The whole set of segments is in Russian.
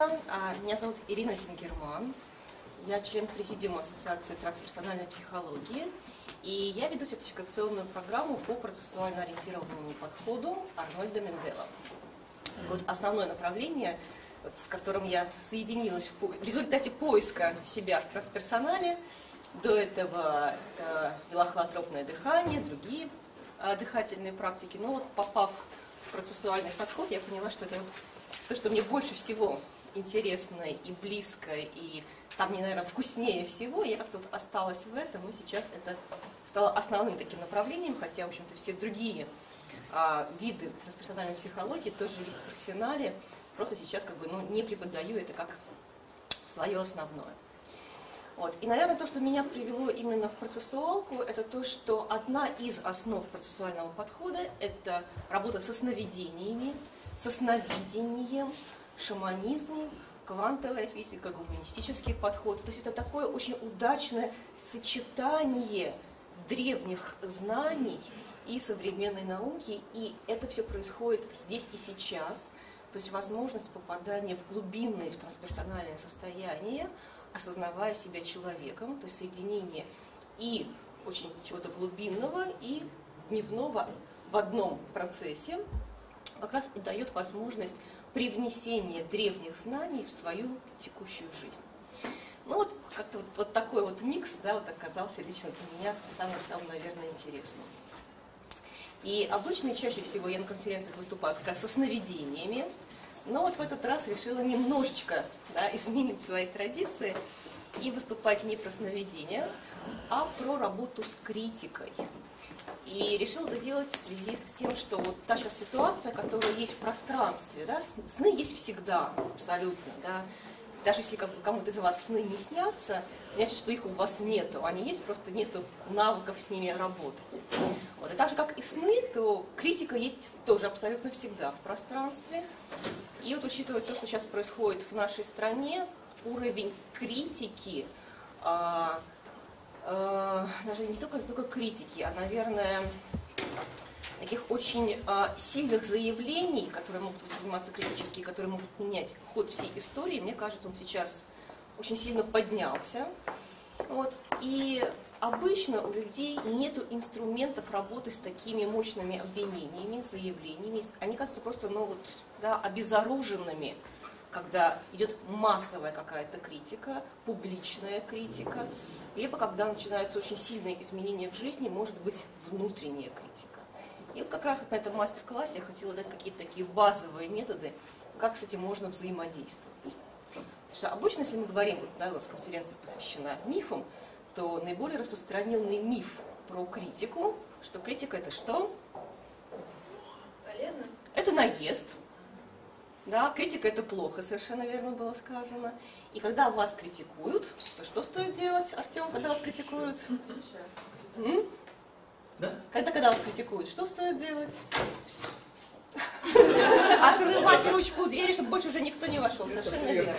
Меня зовут Ирина Сингерман. Я член президиума Ассоциации трансперсональной психологии. И я веду сертификационную программу по процессуально ориентированному подходу Арнольда Менделя. Вот основное направление, с которым я соединилась в результате поиска себя в трансперсонале. До этого это велохолотропное дыхание, другие дыхательные практики. Но вот попав в процессуальный подход, я поняла, что это то, что мне больше всего интересно и близко, и там мне, наверное, вкуснее всего. Я как-то вот осталась в этом, и сейчас это стало основным таким направлением, хотя, в общем-то, все другие виды трансперсональной психологии тоже есть в арсенале. Просто сейчас не преподаю это как свое основное. Вот. И, наверное, то, что меня привело именно в процессуалку, это то, что одна из основ процессуального подхода – это работа со сновидениями, со сновидением, шаманизм, квантовая физика, гуманистический подход. То есть это такое очень удачное сочетание древних знаний и современной науки, и это все происходит здесь и сейчас. То есть возможность попадания в глубинное, в трансперсональное состояние, осознавая себя человеком, то есть соединение и очень чего-то глубинного, и дневного в одном процессе, как раз и дает возможность привнесения древних знаний в свою текущую жизнь. Ну вот как-то вот такой вот микс, да, вот оказался лично для меня самым, наверное, интересным. И обычно, и чаще всего я на конференциях выступаю как раз со сновидениями, но вот в этот раз решила немножечко, да, изменить свои традиции и выступать не про сновидения, а про работу с критикой. И решила это делать в связи с тем, что вот та сейчас ситуация, которая есть в пространстве, да, сны есть всегда, абсолютно, да. Даже если кому-то из вас сны не снятся, значит, что их у вас нету. Они есть, просто нету навыков с ними работать. Вот. И так же, как и сны, то критика есть тоже абсолютно всегда в пространстве. И вот учитывая то, что сейчас происходит в нашей стране, уровень критики, даже не только критики, а, наверное, таких очень сильных заявлений, которые могут восприниматься критически, которые могут менять ход всей истории, мне кажется, он сейчас очень сильно поднялся. Вот. И обычно у людей нет инструментов работы с такими мощными обвинениями, заявлениями. Они кажутся просто обезоруженными, когда идет массовая какая-то критика, публичная критика, либо когда начинаются очень сильные изменения в жизни, может быть внутренняя критика. И вот как раз вот на этом мастер-классе я хотела дать какие-то такие базовые методы, как с этим можно взаимодействовать. Потому что обычно, если мы говорим, вот, да, у нас конференция посвящена мифам, то наиболее распространенный миф про критику, что критика это что? Полезно. Это наезд. Да, критика это плохо, совершенно верно было сказано. И когда вас критикуют, то что стоит делать, Артем, когда вас критикуют? Да? Когда вас критикуют, что стоит делать? Отрывать ручку у двери, чтобы больше уже никто не вошел. Совершенно верно.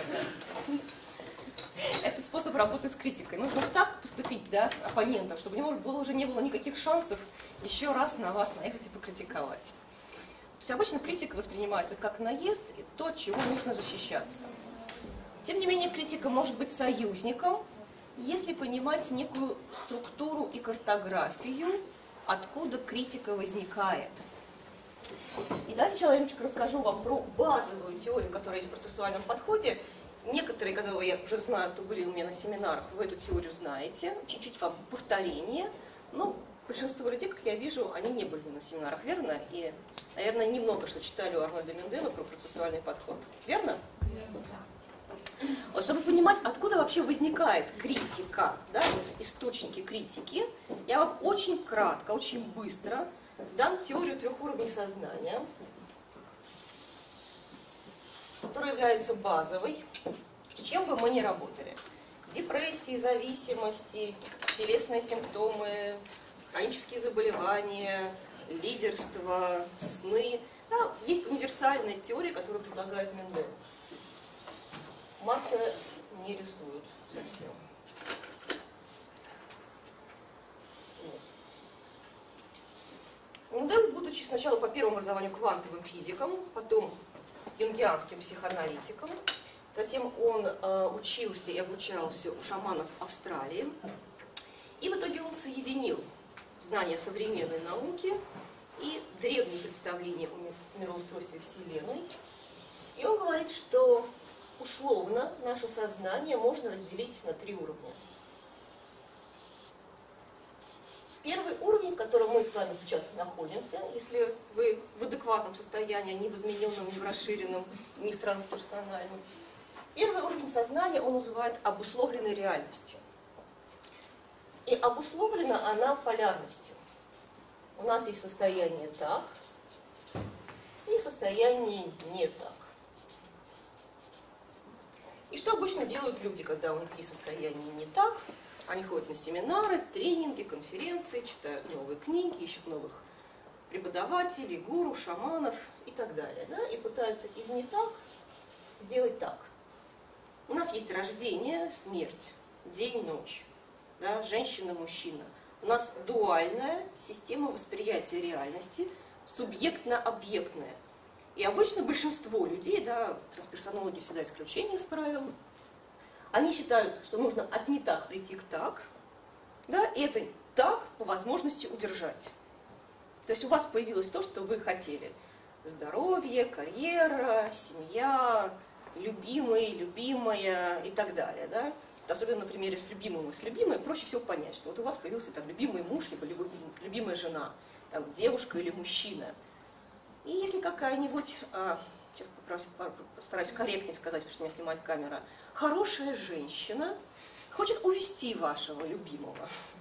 Это способ работы с критикой. Нужно так поступить, да, с оппонентом, чтобы у него уже не было никаких шансов еще раз на вас наехать и покритиковать. То есть обычно критика воспринимается как наезд и то, от чего нужно защищаться. Тем не менее, критика может быть союзником, если понимать некую структуру и картографию, откуда критика возникает. И давайте сначала я немножко расскажу вам про базовую теорию, которая есть в процессуальном подходе. Некоторые, которые я уже знаю, кто были у меня на семинарах, вы эту теорию знаете. Чуть-чуть вам повторение. Но большинство людей, как я вижу, они не были на семинарах, верно? И, наверное, немного что читали у Арнольда Менделя про процессуальный подход. Верно? Верно. Вот, чтобы понимать, откуда вообще возникает критика, да, вот источники критики, я вам очень кратко, очень быстро дам теорию 3 уровней сознания, которая является базовой, с чем бы мы ни работали. Депрессии, зависимости, телесные симптомы, хронические заболевания, лидерство, сны. Да, есть универсальная теория, которую предлагает Мендель. Маркеры не рисуют совсем. Мендель, будучи сначала по первому образованию квантовым физиком, потом юнгианским психоаналитиком, Затем он учился и обучался у шаманов Австралии. И в итоге он соединил знания современной науки и древние представления о мироустройстве Вселенной. И он говорит, что условно наше сознание можно разделить на 3 уровня. Первый уровень, в котором мы с вами сейчас находимся, если вы в адекватном состоянии, не в измененном, не в расширенном, не в трансперсональном. Первый уровень сознания он называет обусловленной реальностью. И обусловлена она полярностью. У нас есть состояние так и состояние не так. И что обычно делают люди, когда у них есть состояние не так? Они ходят на семинары, тренинги, конференции, читают новые книги, ищут новых преподавателей, гуру, шаманов и так далее. Да? И пытаются из не так сделать так. У нас есть рождение, смерть, день-ночь, да? Женщина-мужчина. У нас дуальная система восприятия реальности, субъектно-объектная. И обычно большинство людей, да, трансперсонологи всегда исключение из правил, они считают, что нужно от не так прийти к так, да, и это так по возможности удержать. То есть у вас появилось то, что вы хотели. Здоровье, карьера, семья, любимый, любимая и так далее. Да? Особенно на примере с любимым и с любимой проще всего понять, что вот у вас появился там любимый муж, либо любимая жена, там, девушка или мужчина. И если какая-нибудь, сейчас постараюсь корректнее сказать, потому что у меня снимает камера, хорошая женщина хочет увести вашего любимого,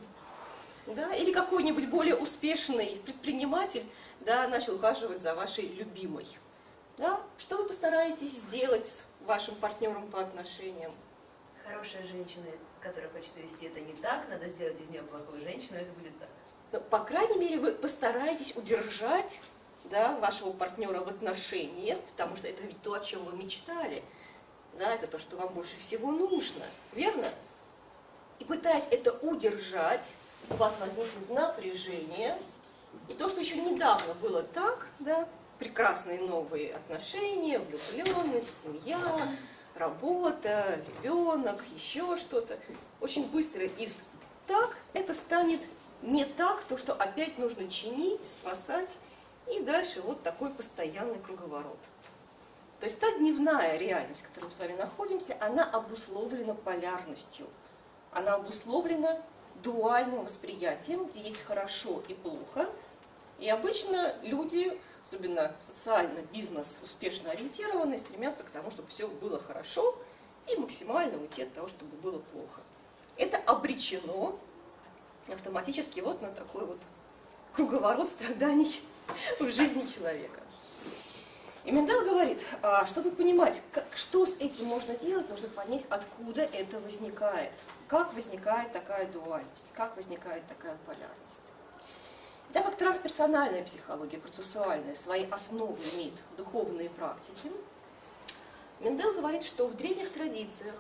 да, или какой-нибудь более успешный предприниматель, да, начал ухаживать за вашей любимой, да, что вы постараетесь сделать с вашим партнером по отношениям? Хорошая женщина, которая хочет увести, это не так, надо сделать из нее плохую женщину, это будет так. Но, по крайней мере, вы постараетесь удержать, да, вашего партнера в отношениях, потому что это ведь то, о чем вы мечтали. Да, это то, что вам больше всего нужно, верно? И пытаясь это удержать, у вас возникнет напряжение. И то, что еще недавно было так, да, прекрасные новые отношения, влюбленность, семья, работа, ребенок, еще что-то, очень быстро из так это станет не так, то, что опять нужно чинить, спасать, и дальше вот такой постоянный круговорот. То есть та дневная реальность, в которой мы с вами находимся, она обусловлена полярностью. Она обусловлена дуальным восприятием, где есть хорошо и плохо. И обычно люди, особенно социально, бизнес, успешно ориентированные, стремятся к тому, чтобы все было хорошо и максимально уйти от того, чтобы было плохо. Это обречено автоматически вот на такой вот круговорот страданий в жизни человека. И Мендел говорит, чтобы понимать, что с этим можно делать, нужно понять, откуда это возникает. Как возникает такая дуальность, как возникает такая полярность. И так как трансперсональная психология, процессуальная, свои основы имеет духовные практики, Мендел говорит, что в древних традициях,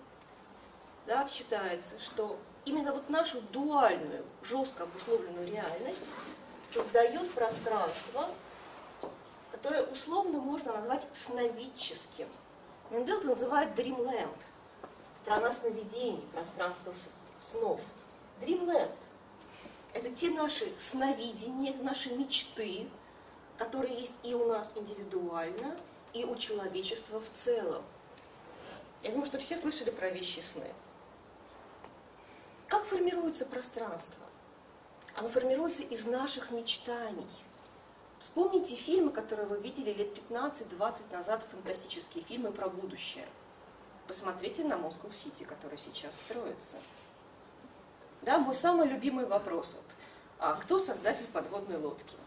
да, считается, что именно вот нашу дуальную, жестко обусловленную реальность создает пространство, которое условно можно назвать сновидческим. Мендел это называет Dreamland, страна сновидений, пространство снов. Dreamland – это те наши сновидения, наши мечты, которые есть и у нас индивидуально, и у человечества в целом. Я думаю, что все слышали про вещи сны. Как формируется пространство? Оно формируется из наших мечтаний. Вспомните фильмы, которые вы видели лет 15-20 назад, фантастические фильмы про будущее. Посмотрите на Москва-Сити, который сейчас строится. Да, мой самый любимый вопрос. Вот, кто создатель подводной лодки?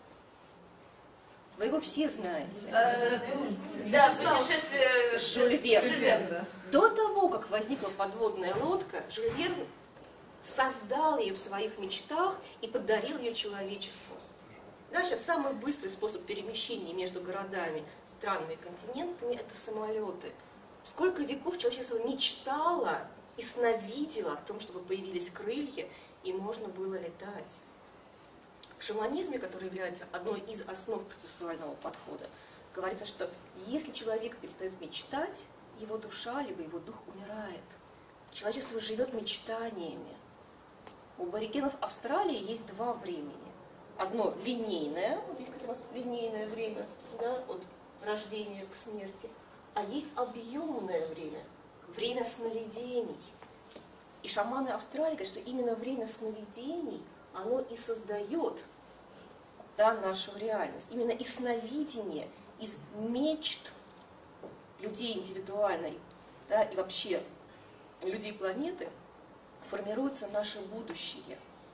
Вы его все знаете. Да, путешествие Жюль Верн. Жюль Верн. До того, как возникла подводная лодка, Жюль Верн создал ее в своих мечтах и подарил ее человечеству. Да, сейчас самый быстрый способ перемещения между городами, странами и континентами – это самолеты. Сколько веков человечество мечтало и сновидело о том, чтобы появились крылья и можно было летать. В шаманизме, который является одной из основ процессуального подхода, говорится, что если человек перестает мечтать, его душа, либо его дух умирает. Человечество живет мечтаниями. У аборигенов Австралии есть два времени. Одно линейное, вот здесь, у нас линейное время, да, от рождения к смерти, а есть объемное время, время сновидений. И шаманы Австралии говорят, что именно время сновидений, оно и создает, да, нашу реальность. Именно из сновидения, из мечт людей индивидуальной, да, и вообще людей планеты формируется наше будущее.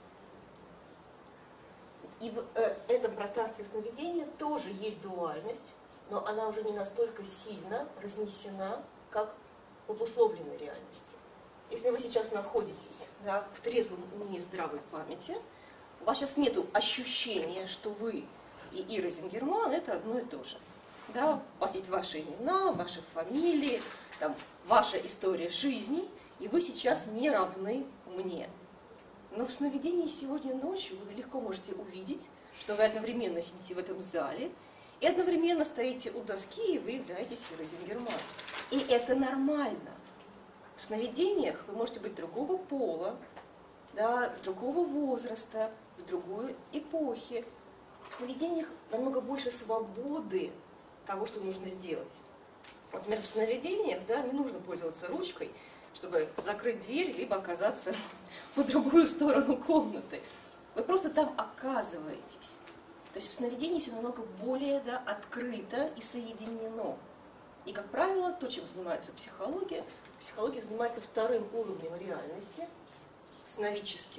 И в этом пространстве сновидения тоже есть дуальность, но она уже не настолько сильно разнесена, как в обусловленной реальности. Если вы сейчас находитесь, да, в трезвом уме и здравой памяти, у вас сейчас нет ощущения, что вы и Ира Зингерман – это одно и то же. Да? У вас есть ваши имена, ваши фамилии, там, ваша история жизни, и вы сейчас не равны мне. Но в сновидении сегодня ночью вы легко можете увидеть, что вы одновременно сидите в этом зале и одновременно стоите у доски, и вы являетесь Ирой Зингерман. И это нормально. В сновидениях вы можете быть другого пола, да, другого возраста, в другой эпохе. В сновидениях намного больше свободы того, что нужно сделать. Например, в сновидениях, да, не нужно пользоваться ручкой, чтобы закрыть дверь, либо оказаться по другую сторону комнаты. Вы просто там оказываетесь. То есть в сновидении все намного более, да, открыто и соединено. И, как правило, то, чем занимается психология занимается вторым уровнем реальности, сновидческим.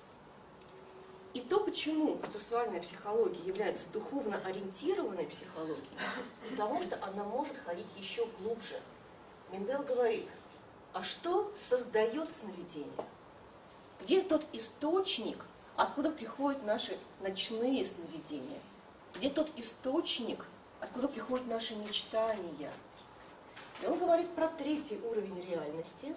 И то, почему процессуальная психология является духовно ориентированной психологией, потому что она может ходить еще глубже. Мендел говорит, а что создает сновидение? Где тот источник, откуда приходят наши ночные сновидения? Где тот источник, откуда приходят наши мечтания? И он говорит про третий уровень реальности,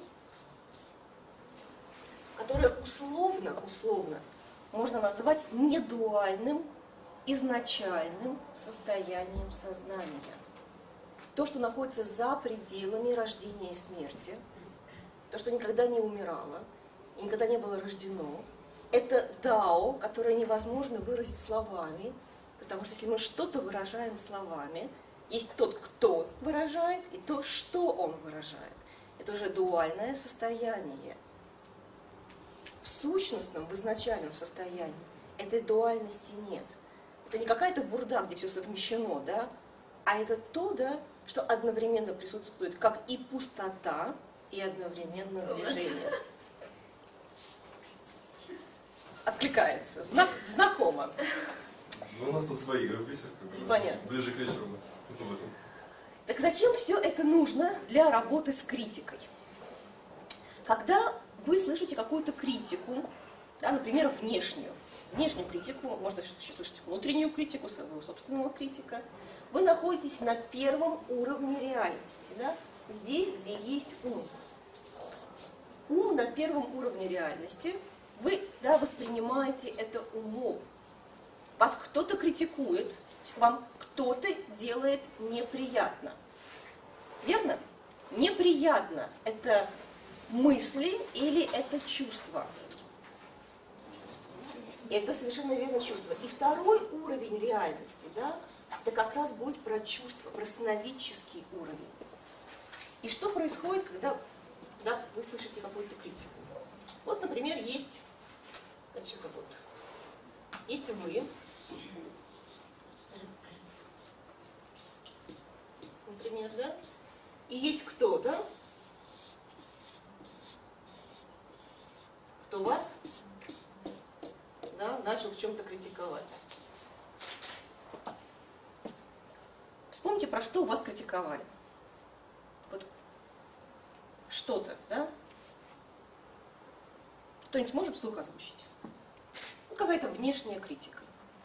который условно можно называть недуальным, изначальным состоянием сознания. То, что находится за пределами рождения и смерти, то, что никогда не умирало и никогда не было рождено, это дао, которое невозможно выразить словами, потому что если мы что-то выражаем словами, есть тот, кто выражает, и то, что он выражает. Это уже дуальное состояние. В сущностном, в изначальном состоянии этой дуальности нет. Это не какая-то бурда, где все совмещено, да? А это то, да, что одновременно присутствует как и пустота, и одновременно движение. Откликается. Знакомо. Ну, у нас тут свои игры бесят, Понятно. Ближе к вечеру. Так зачем все это нужно для работы с критикой? Когда вы слышите какую-то критику, да, например, внешнюю критику, можно еще слышать внутреннюю критику, своего собственного критика, вы находитесь на первом уровне реальности, да? Здесь, где есть ум. Ум на первом уровне реальности, вы, да, воспринимаете это умом. Вас кто-то критикует, вам кто-то делает неприятно. Верно? Неприятно – это мысли или это чувства? Это совершенно верно чувство. И второй уровень реальности, да, это как раз будет про чувства, про сновидческий уровень. И что происходит, когда вы слышите какую-то критику? Вот, например, есть вы, например, да, и есть кто-то, кто вас, да, начал в чем-то критиковать. Вспомните, про что вас критиковали. Вот что-то, да? Кто-нибудь может вслух озвучить? Ну, какая-то внешняя критика.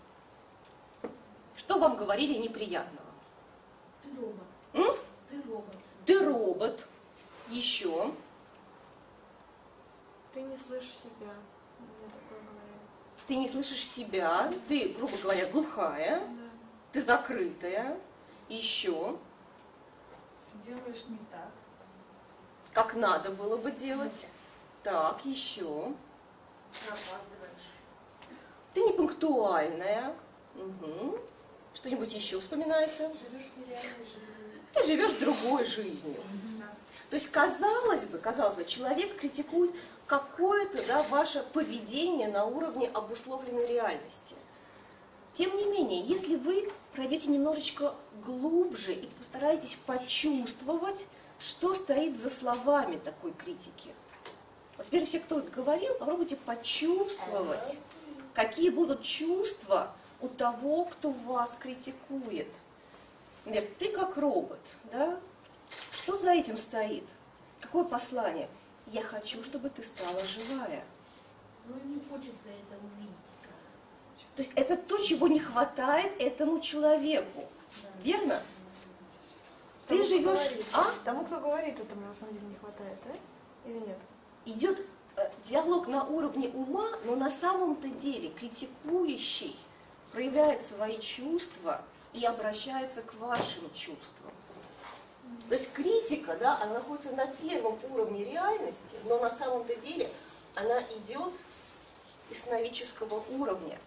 Что вам говорили неприятного? Ты робот. М? Ты робот. Ты робот. Еще. Ты не слышишь себя. Мне такое говорят. Ты не слышишь себя. Ты, грубо говоря, глухая. Да. Ты закрытая. Еще. Ты делаешь не так. как надо было бы делать. Так, еще. Опаздываешь. Ты не пунктуальная. Угу. Что-нибудь еще вспоминается? Живешь нереальной жизнью. Ты живешь другой жизнью. То есть, казалось бы, человек критикует какое-то, да, ваше поведение на уровне обусловленной реальности. Тем не менее, если вы пройдете немножечко глубже и постараетесь почувствовать, что стоит за словами такой критики. Вот теперь все, кто говорил, попробуйте почувствовать, какие будут чувства у того, кто вас критикует. Например, ты как робот, да? Что за этим стоит? Какое послание? Я хочу, чтобы ты стала живая. Ну, не хочется это увидеть. То есть это то, чего не хватает этому человеку. Верно? Ты живешь... Тому, кто говорит, этому на самом деле не хватает, да? Или нет? Идет диалог на уровне ума, но на самом-то деле критикующий проявляет свои чувства и обращается к вашим чувствам. То есть критика, да, она находится на первом уровне реальности, но на самом-то деле она идет из сновидческого уровня.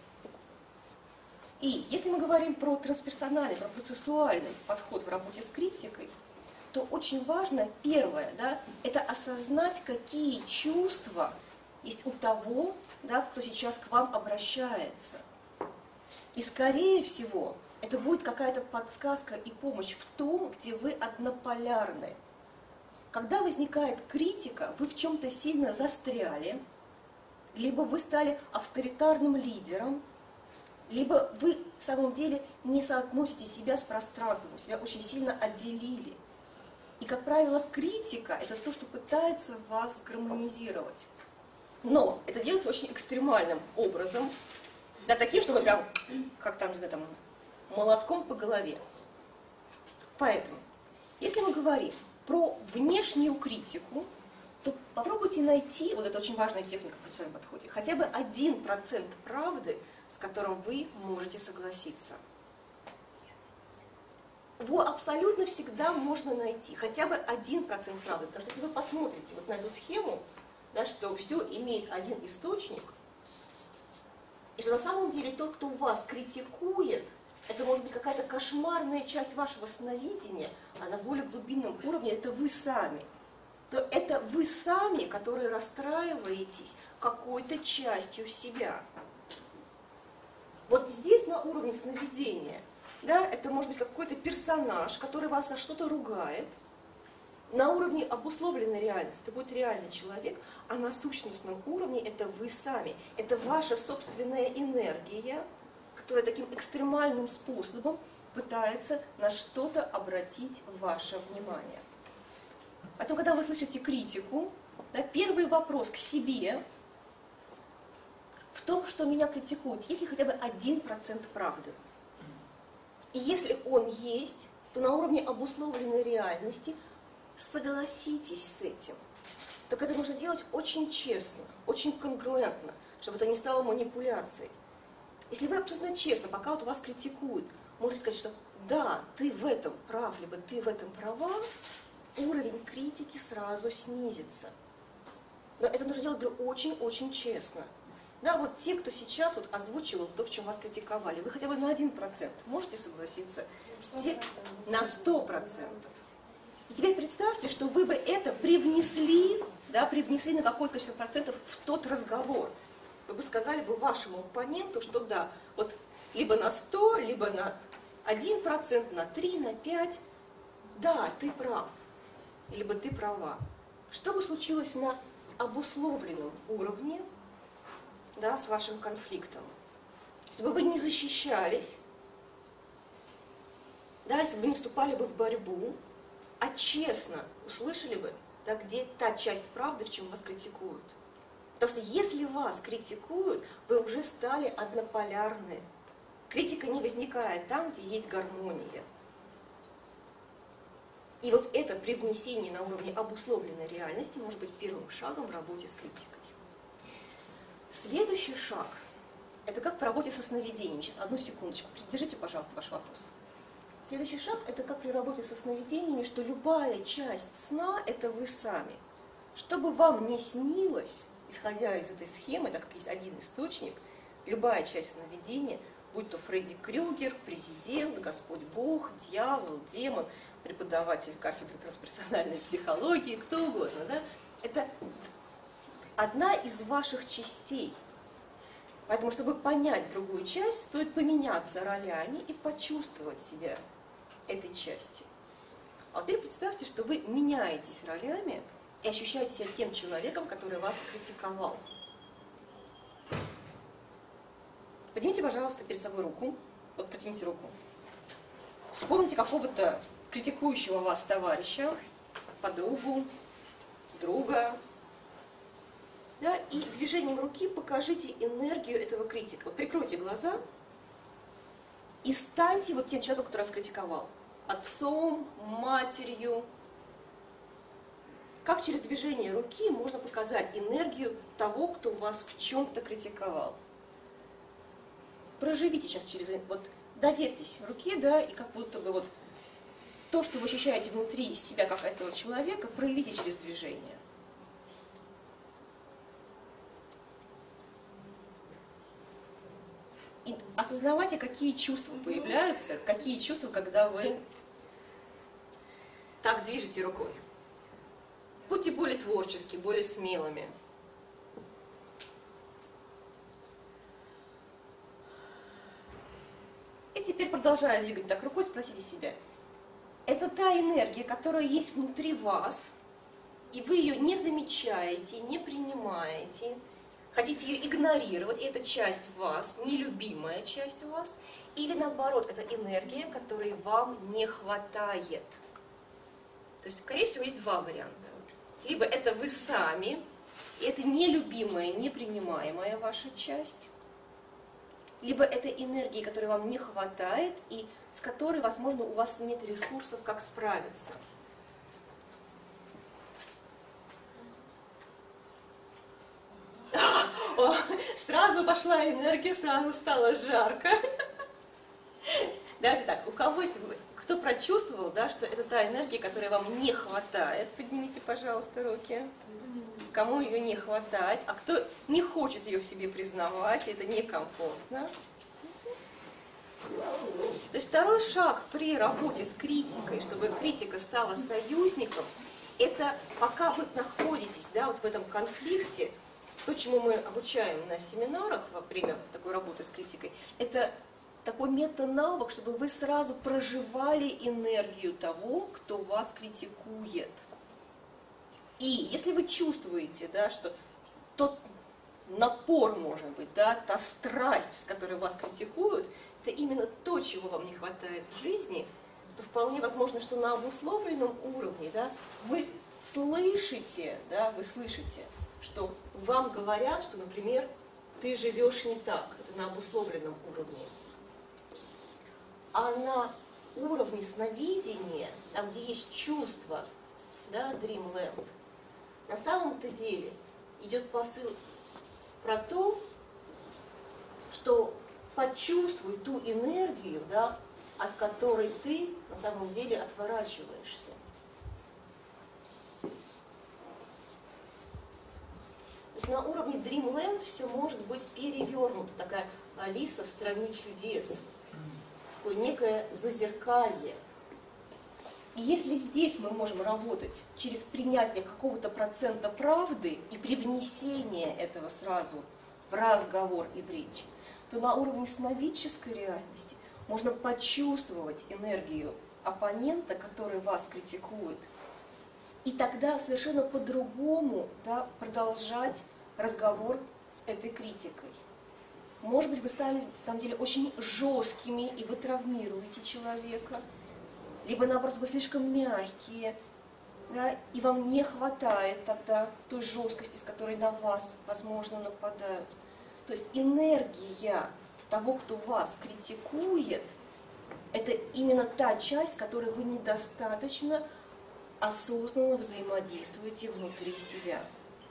И если мы говорим про трансперсональный, про процессуальный подход в работе с критикой, то очень важно, первое, да, это осознать, какие чувства есть у того, да, кто сейчас к вам обращается. И скорее всего, это будет какая-то подсказка и помощь в том, где вы однополярны. Когда возникает критика, вы в чем-то сильно застряли, либо вы стали авторитарным лидером, либо вы в самом деле не соотносите себя с пространством, себя очень сильно отделили. И, как правило, критика – это то, что пытается вас гармонизировать. Но это делается очень экстремальным образом, да, таким, чтобы прям, как там, не знаю, там, молотком по голове. Поэтому, если мы говорим про внешнюю критику, то попробуйте найти, вот это очень важная техника в процессуальном подходе, хотя бы 1% правды, с которым вы можете согласиться. Его абсолютно всегда можно найти, хотя бы 1% правды. Потому что если вы посмотрите вот на эту схему, да, что все имеет один источник, и что на самом деле тот, кто вас критикует, это может быть какая-то кошмарная часть вашего сновидения, а на более глубинном уровне это вы сами. То это вы сами, которые расстраиваетесь какой-то частью себя. Вот здесь на уровне сновидения, да, это может быть какой-то персонаж, который вас за что-то ругает. На уровне обусловленной реальности это будет реальный человек, а на сущностном уровне это вы сами. Это ваша собственная энергия, которая таким экстремальным способом пытается на что-то обратить ваше внимание. Поэтому, когда вы слышите критику, да, первый вопрос к себе в том, что меня критикуют, есть ли хотя бы 1% правды. И если он есть, то на уровне обусловленной реальности согласитесь с этим. Только это нужно делать очень честно, очень конгруентно, чтобы это не стало манипуляцией. Если вы абсолютно честно, пока вот вас критикуют, можете сказать, что да, ты в этом прав, либо ты в этом права, уровень критики сразу снизится. Но это нужно делать, говорю, очень-очень честно. Да, вот те, кто сейчас вот озвучивал то, в чем вас критиковали, вы хотя бы на 1% можете согласиться с тем, на 100%. И теперь представьте, что вы бы это привнесли, да, привнесли на какое-то количество процентов в тот разговор. Вы бы сказали бы вашему оппоненту, что да, вот либо на 100, либо на 1%, на 3, на 5, да, ты прав, либо ты права. Что бы случилось на обусловленном уровне, да, с вашим конфликтом? Если бы вы не защищались, да, если бы вы не вступали бы в борьбу, а честно услышали бы, да, где та часть правды, в чем вас критикуют. Потому что если вас критикуют, вы уже стали однополярны. Критика не возникает там, где есть гармония. И вот это привнесение на уровне обусловленной реальности может быть первым шагом в работе с критикой. Следующий шаг – это как в работе со сновидением. Сейчас, одну секундочку, держите, пожалуйста, ваш вопрос. Следующий шаг – это как при работе со сновидениями, что любая часть сна – это вы сами. Чтобы вам не снилось, исходя из этой схемы, так как есть один источник, любая часть сновидения, будь то Фредди Крюгер, президент, Господь Бог, дьявол, демон, преподаватель кафедры трансперсональной психологии, кто угодно, да, это одна из ваших частей. Поэтому, чтобы понять другую часть, стоит поменяться ролями и почувствовать себя этой частью. А теперь представьте, что вы меняетесь ролями и ощущаете себя тем человеком, который вас критиковал. Поднимите, пожалуйста, перед собой руку. Вот протяните руку. Вспомните какого-то критикующего вас товарища, подругу, друга. Да, и движением руки покажите энергию этого критика. Вот прикройте глаза и станьте вот тем человеком, который вас критиковал. Отцом, матерью. Как через движение руки можно показать энергию того, кто вас в чем-то критиковал? Проживите сейчас через... Вот доверьтесь руке, да, и как будто бы вот то, что вы ощущаете внутри себя как этого человека, проявите через движение. И осознавайте, какие чувства появляются, какие чувства, когда вы так движете рукой. Будьте более творческими, более смелыми. И теперь, продолжая двигать так рукой, спросите себя, это та энергия, которая есть внутри вас, и вы ее не замечаете, не принимаете, хотите ее игнорировать, и это часть вас, нелюбимая часть вас, или наоборот, это энергия, которой вам не хватает. То есть, скорее всего, есть два варианта. Либо это вы сами, и это нелюбимая, непринимаемая ваша часть, либо это энергия, которой вам не хватает, и с которой, возможно, у вас нет ресурсов, как справиться. О, сразу пошла энергия, сразу стало жарко. Давайте так, у кого есть, кто прочувствовал, да, что это та энергия, которой вам не хватает, поднимите, пожалуйста, руки. Кому ее не хватает, а кто не хочет ее в себе признавать, это некомфортно. То есть второй шаг при работе с критикой, чтобы критика стала союзником, это пока вы находитесь, да, вот в этом конфликте, то, чему мы обучаем на семинарах во время такой работы с критикой, это такой метанавык, чтобы вы сразу проживали энергию того, кто вас критикует. И если вы чувствуете, да, что тот напор, может быть, да, та страсть, с которой вас критикуют, это именно то, чего вам не хватает в жизни, то вполне возможно, что на обусловленном уровне, да, вы слышите, что вам говорят, что, например, ты живешь не так, это на обусловленном уровне. А на уровне сновидения, там, где есть чувство, да, Dreamland, на самом-то деле идет посыл про то, что почувствуй ту энергию, да, от которой ты на самом деле отворачиваешься. То есть на уровне Dreamland все может быть перевернуто, такая Алиса в стране чудес, такое некое зазеркалье. И если здесь мы можем работать через принятие какого-то процента правды и привнесение этого сразу в разговор и в речь, то на уровне сновидческой реальности можно почувствовать энергию оппонента, который вас критикует, и тогда совершенно по-другому, да, продолжать разговор с этой критикой. Может быть, вы стали, на самом деле, очень жесткими, и вы травмируете человека, либо, наоборот, вы слишком мягкие, да, и вам не хватает тогда той жесткости, с которой на вас, возможно, нападают. То есть энергия того, кто вас критикует, это именно та часть, с которой вы недостаточно осознанно взаимодействуете внутри себя.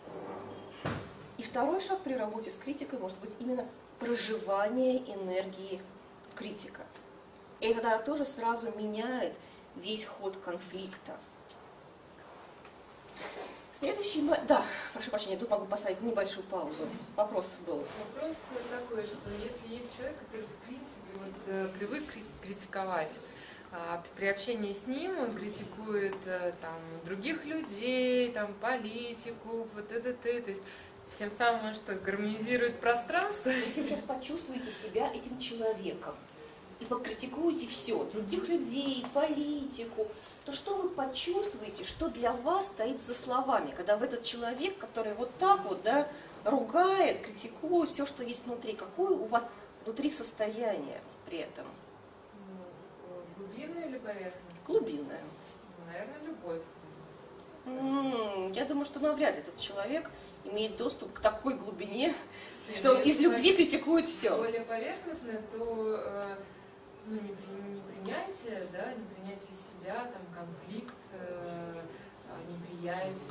И второй шаг при работе с критикой может быть именно проживание энергии критика. И это тогда тоже сразу меняет весь ход конфликта. Следующий, да, прошу прощения, тут могу поставить небольшую паузу. Вопрос был. Вопрос такой, что если есть человек, который в принципе вот, привык критиковать, при общении с ним он критикует там, других людей, там, политику, вот это, то есть тем самым он что, гармонизирует пространство? Если вы сейчас почувствуете себя этим человеком и покритикуете все, других людей, политику, то что вы почувствуете, что для вас стоит за словами, когда в этот человек, который вот так вот, да, ругает, критикует все, что есть внутри, какое у вас внутри состояние при этом? Глубинное или поверхностное? Глубинное. Наверное, любовь. Я думаю, что навряд ли этот человек имеет доступ к такой глубине, что он из любви критикует все. Более поверхностное, то ну, непринятие, да, непринятие себя, там, конфликт, неприязнь.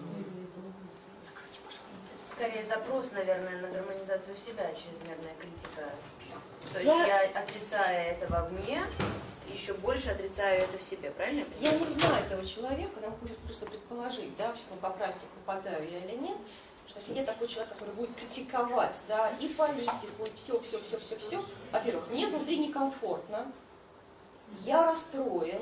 Скорее запрос, наверное, на гармонизацию себя, чрезмерная критика. То есть Я- я отрицаю это вовне, еще больше отрицаю это в себе, правильно? Я не знаю этого человека, нам хочется просто предположить, да, сейчас поправьте, попадаю я или нет, что если я такой человек, который будет критиковать, да, и политику, и все, во-первых, мне внутри некомфортно, я расстроен,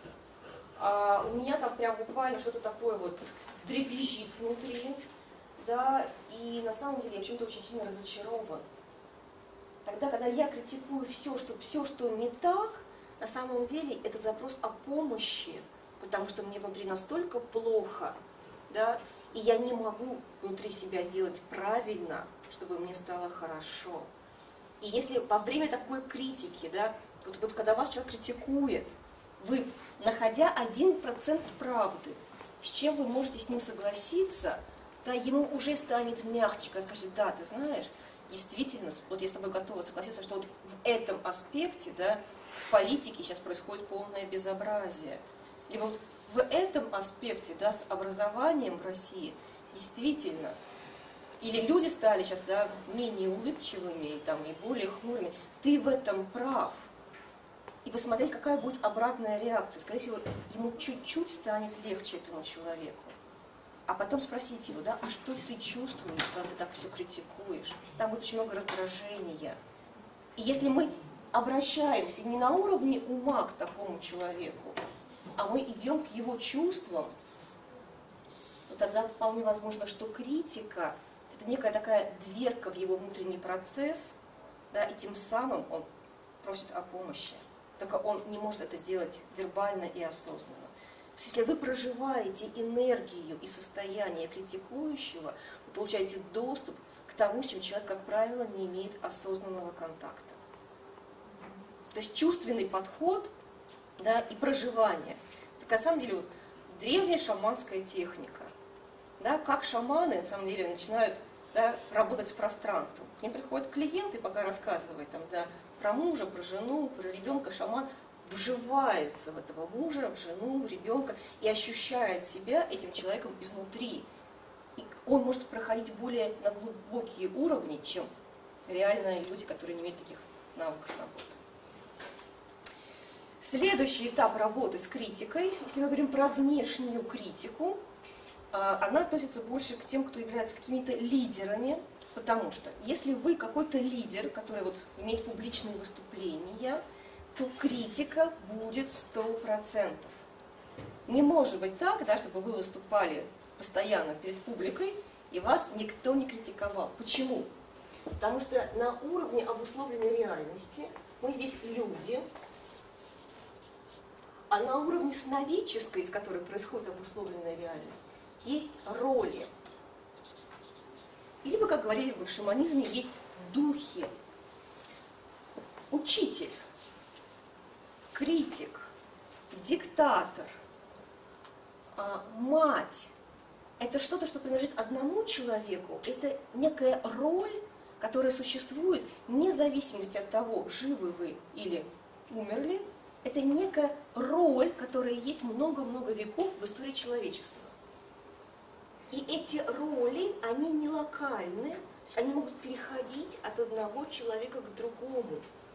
у меня там прям буквально что-то такое вот дребезжит внутри, да, и на самом деле я почему-то очень сильно разочарован. Тогда, когда я критикую все, что не так, на самом деле это запрос о помощи, потому что мне внутри настолько плохо, да, и я не могу внутри себя сделать правильно, чтобы мне стало хорошо. И если во время такой критики, да, вот когда вас человек критикует, вы, находя 1% правды, с чем вы можете с ним согласиться, да, ему уже станет мягче, когда скажет, да, ты знаешь, действительно, вот я с тобой готова согласиться, что вот в этом аспекте, да, в политике сейчас происходит полное безобразие. И вот в этом аспекте, да, с образованием в России, действительно, или люди стали сейчас, да, менее улыбчивыми и, там, и более хмурыми, ты в этом прав. И посмотреть, какая будет обратная реакция. Скорее всего, ему чуть-чуть станет легче этому человеку. А потом спросить его, да, а что ты чувствуешь, когда ты так все критикуешь? Там будет очень много раздражения. И если мы обращаемся не на уровне ума к такому человеку, а мы идем к его чувствам, то тогда вполне возможно, что критика – это некая такая дверка в его внутренний процесс, да, и тем самым он просит о помощи. Только он не может это сделать вербально и осознанно. То есть, если вы проживаете энергию и состояние критикующего, вы получаете доступ к тому, с чем человек, как правило, не имеет осознанного контакта. То есть чувственный подход, да, и проживание. Это, на самом деле, вот, древняя шаманская техника. Да, как шаманы, на самом деле, начинают, да, работать с пространством. К ним приходят клиенты, пока рассказывают там, да, про мужа, про жену, про ребенка, шаман вживается в этого мужа, в жену, в ребенка и ощущает себя этим человеком изнутри. И он может проходить более на глубокие уровни, чем реальные люди, которые не имеют таких навыков работы. Следующий этап работы с критикой, если мы говорим про внешнюю критику, она относится больше к тем, кто является какими-то лидерами, потому что если вы какой-то лидер, который вот имеет публичные выступления, то критика будет 100%. Не может быть так, да, чтобы вы выступали постоянно перед публикой, и вас никто не критиковал. Почему? Потому что на уровне обусловленной реальности мы здесь люди, а на уровне сновидческой, с которой происходит обусловленная реальность, есть роли. Либо, как говорили бы в шаманизме, есть духи. Учитель, критик, диктатор, мать. Это что-то, что принадлежит одному человеку. Это некая роль, которая существует вне зависимости от того, живы вы или умерли. Это некая роль, которая есть много-много веков в истории человечества. И эти роли, они не локальны, то есть они могут переходить от одного человека к другому.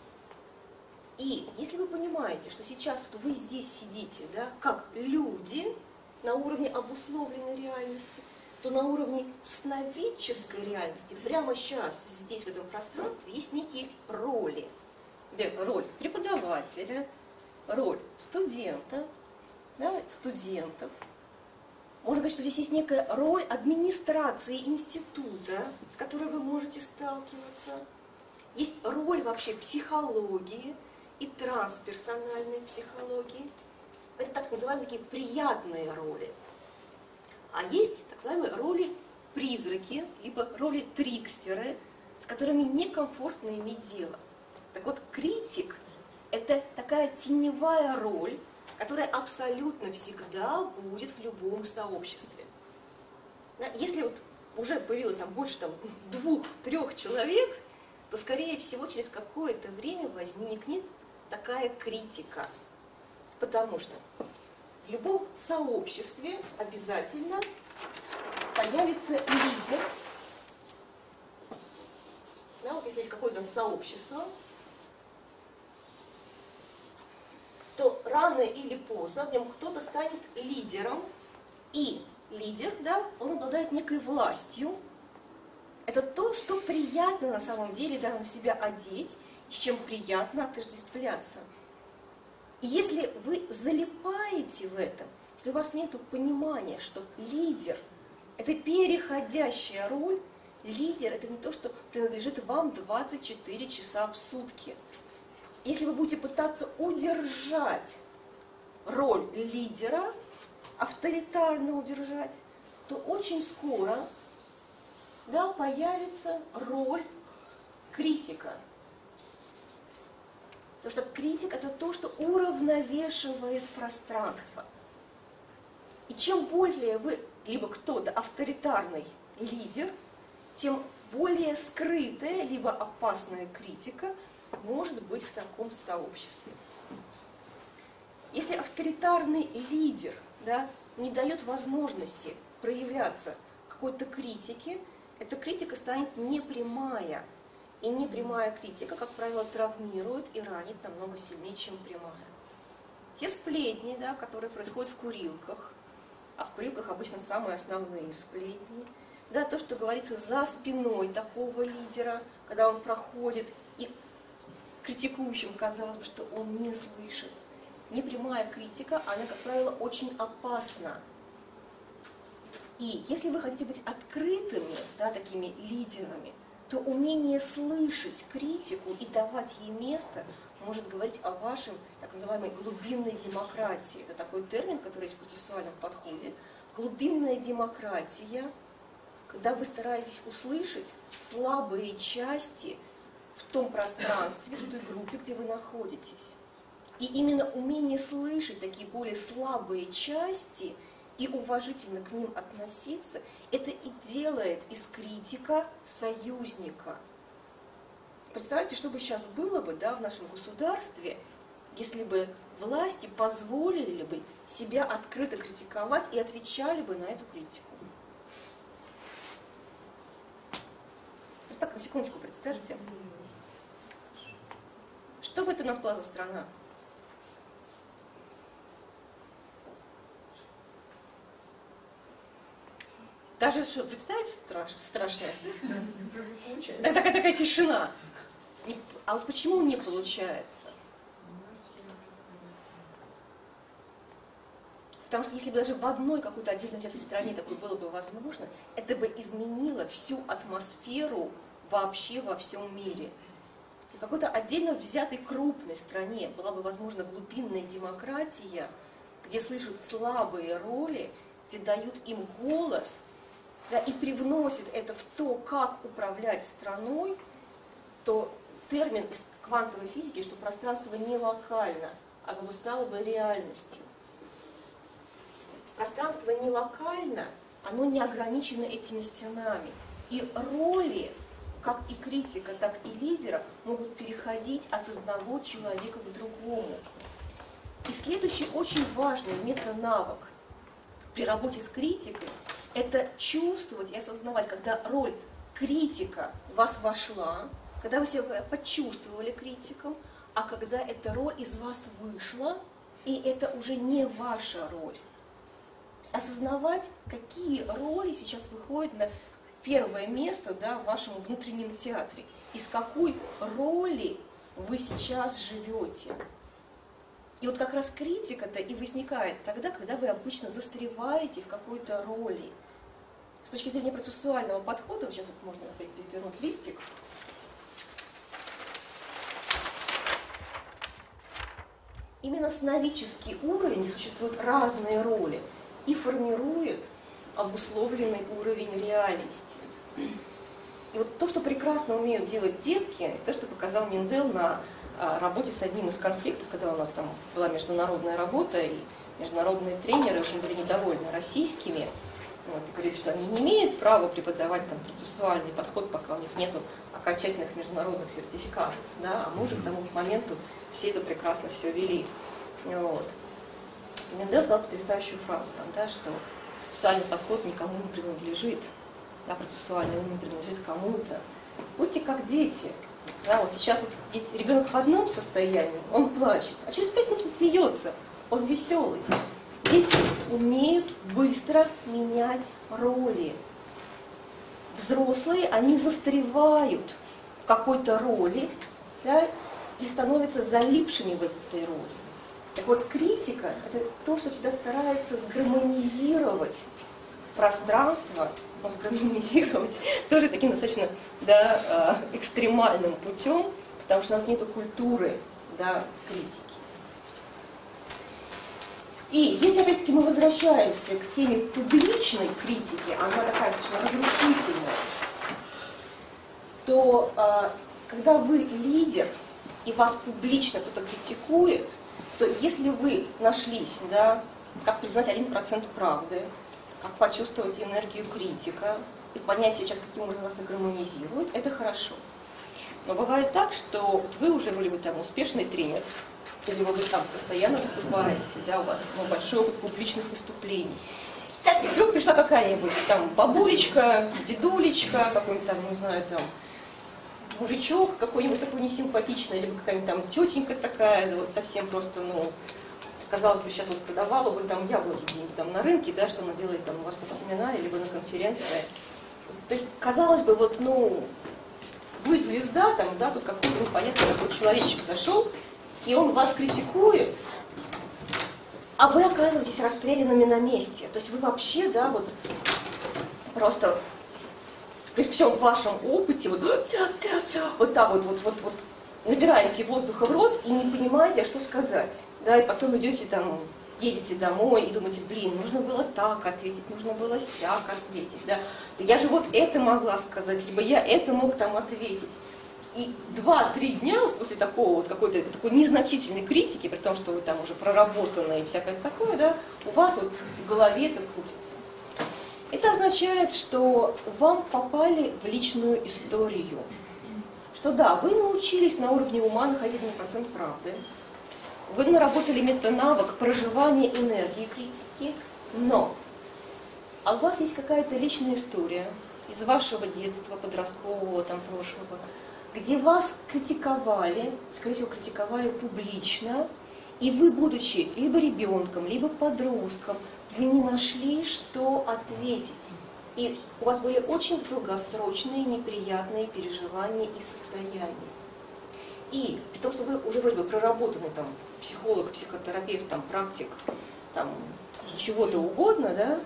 И если вы понимаете, что сейчас вот вы здесь сидите, да, как люди на уровне обусловленной реальности, то на уровне сновидческой реальности, прямо сейчас, здесь, в этом пространстве, есть некие роли. Роль преподавателя, роль студента, да, студентов. Можно сказать, что здесь есть некая роль администрации института, с которой вы можете сталкиваться. Есть роль вообще психологии и трансперсональной психологии. Это так называемые такие приятные роли. А есть так называемые роли призраки, либо роли трикстеры, с которыми некомфортно иметь дело. Так вот, критик – это такая теневая роль, которая абсолютно всегда будет в любом сообществе. Если вот уже появилось там больше 2-3 человек, то, скорее всего, через какое-то время возникнет такая критика. Потому что в любом сообществе обязательно появится лидер. Да, вот если есть какое-то сообщество, то рано или поздно в нем кто-то станет лидером. И лидер, да, он обладает некой властью. Это то, что приятно на самом деле, да, на себя одеть, с чем приятно отождествляться. И если вы залипаете в этом, если у вас нет понимания, что лидер – это переходящая роль, лидер – это не то, что принадлежит вам 24 часа в сутки. Если вы будете пытаться удержать роль лидера, авторитарно удержать, то очень скоро, да, появится роль критика. Потому что критик – это то, что уравновешивает пространство. И чем более вы, либо кто-то авторитарный лидер, тем более скрытая, либо опасная критика может быть в таком сообществе. Если авторитарный лидер, да, не дает возможности проявляться какой-то критике, эта критика станет непрямая. И непрямая критика, как правило, травмирует и ранит намного сильнее, чем прямая. Те сплетни, да, которые происходят в курилках, а в курилках обычно самые основные сплетни, да, то, что говорится за спиной такого лидера, когда он проходит, и критикующим казалось бы, что он не слышит. Непрямая критика, она, как правило, очень опасна. И если вы хотите быть открытыми, да, такими лидерами, то умение слышать критику и давать ей место может говорить о вашем так называемой глубинной демократии. Это такой термин, который есть в процессуальном подходе. Глубинная демократия, когда вы стараетесь услышать слабые части в том пространстве, в той группе, где вы находитесь. И именно умение слышать такие более слабые части и уважительно к ним относиться, это и делает из критика союзника. Представляете, что бы сейчас было бы, да, в нашем государстве, если бы власти позволили бы себя открыто критиковать и отвечали бы на эту критику. Вот так, на секундочку представьте. Что бы это у нас была за страна? Даже что представить страшно. Такая тишина. А вот почему не получается? Потому что если бы даже в одной какой-то отдельно взятой стране такое было бы возможно, это бы изменило всю атмосферу вообще во всем мире. В какой-то отдельно взятой крупной стране была бы возможна глубинная демократия, где слышат слабые роли, где дают им голос, да, и привносит это в то, как управлять страной, то термин из квантовой физики, что пространство не локально, а как бы стало бы реальностью. Пространство не локально, оно не ограничено этими стенами. И роли, как и критика, так и лидера, могут переходить от одного человека к другому. И следующий очень важный метанавык при работе с критикой – это чувствовать и осознавать, когда роль критика в вас вошла, когда вы себя почувствовали критиком, а когда эта роль из вас вышла, и это уже не ваша роль. осознавать, какие роли сейчас выходят на первое место, да, в вашем внутреннем театре. Из какой роли вы сейчас живете. И вот как раз критика-то и возникает тогда, когда вы обычно застреваете в какой-то роли. С точки зрения процессуального подхода, сейчас вот можно опять перевернуть листик, именно сновидческий уровень, где существуют разные роли, и формирует обусловленный уровень реальности. И вот то, что прекрасно умеют делать детки, то, что показал Миндел на работе с одним из конфликтов, когда у нас там была международная работа, и международные тренеры очень были недовольны российскими, вот, и говорили, что они не имеют права преподавать там процессуальный подход, пока у них нет окончательных международных сертификатов, да, а мы уже к тому моменту все это прекрасно все вели. Вот. И Миндел сказал потрясающую фразу, там, да, что процессуальный подход никому не принадлежит, да, процессуальный ум не принадлежит кому-то. Будьте как дети. Да, вот сейчас вот ребенок в одном состоянии, он плачет, а через 5 минут он смеется, он веселый. Дети умеют быстро менять роли. Взрослые, они застревают в какой-то роли, да, и становятся залипшими в этой роли. Так вот, критика – это то, что всегда старается сгармонизировать пространство, но сгармонизировать тоже таким достаточно, да, экстремальным путем, потому что у нас нет культуры, да, критики. И если опять-таки мы возвращаемся к теме публичной критики, она такая достаточно разрушительная, то когда вы лидер и вас публично кто-то критикует, то если вы нашлись, да, как признать 1% правды, как почувствовать энергию критика и понять сейчас, каким образом вас гармонизирует, это хорошо. Но бывает так, что вы уже вроде бы там успешный тренер, или вы там постоянно выступаете, да, у вас большой опыт публичных выступлений. И вдруг пришла какая-нибудь там бабулечка, дедулечка, какой-нибудь там, не знаю, там, мужичок какой-нибудь такой несимпатичный, либо какая-нибудь там тетенька такая, да, вот совсем просто, ну, казалось бы, сейчас вот продавала бы там яблоки где-нибудь там на рынке, да, что она делает там у вас на семинаре, либо на конференции. То есть, казалось бы, вот, ну, вы звезда, там, да, тут какой-то непонятный такой человечек зашел, и он вас критикует, а вы оказываетесь расстрелянными на месте. То есть вы вообще, да, вот просто при всем вашем опыте вот так вот набираете воздуха в рот и не понимаете, а что сказать. Да, и потом идете там, едете домой и думаете, блин, нужно было так ответить, нужно было сяк ответить. Да. Я же вот это могла сказать, либо я это мог там ответить. И 2-3 дня после такого вот какой-то такой незначительной критики, при том, что вы там уже проработаны и всякое такое, да, у вас вот в голове это крутится. Это означает, что вам попали в личную историю. Что да, вы научились на уровне ума находить 1% правды, вы наработали метанавык проживания энергии критики, но а у вас есть какая-то личная история из вашего детства, подросткового, там, прошлого, где вас критиковали, скорее всего, критиковали публично, и вы, будучи либо ребенком, либо подростком, вы не нашли, что ответить. И у вас были очень долгосрочные, неприятные переживания и состояния. И при том, что вы уже вроде бы проработанный там психолог, психотерапевт, там, практик, там, чего-то угодно, да,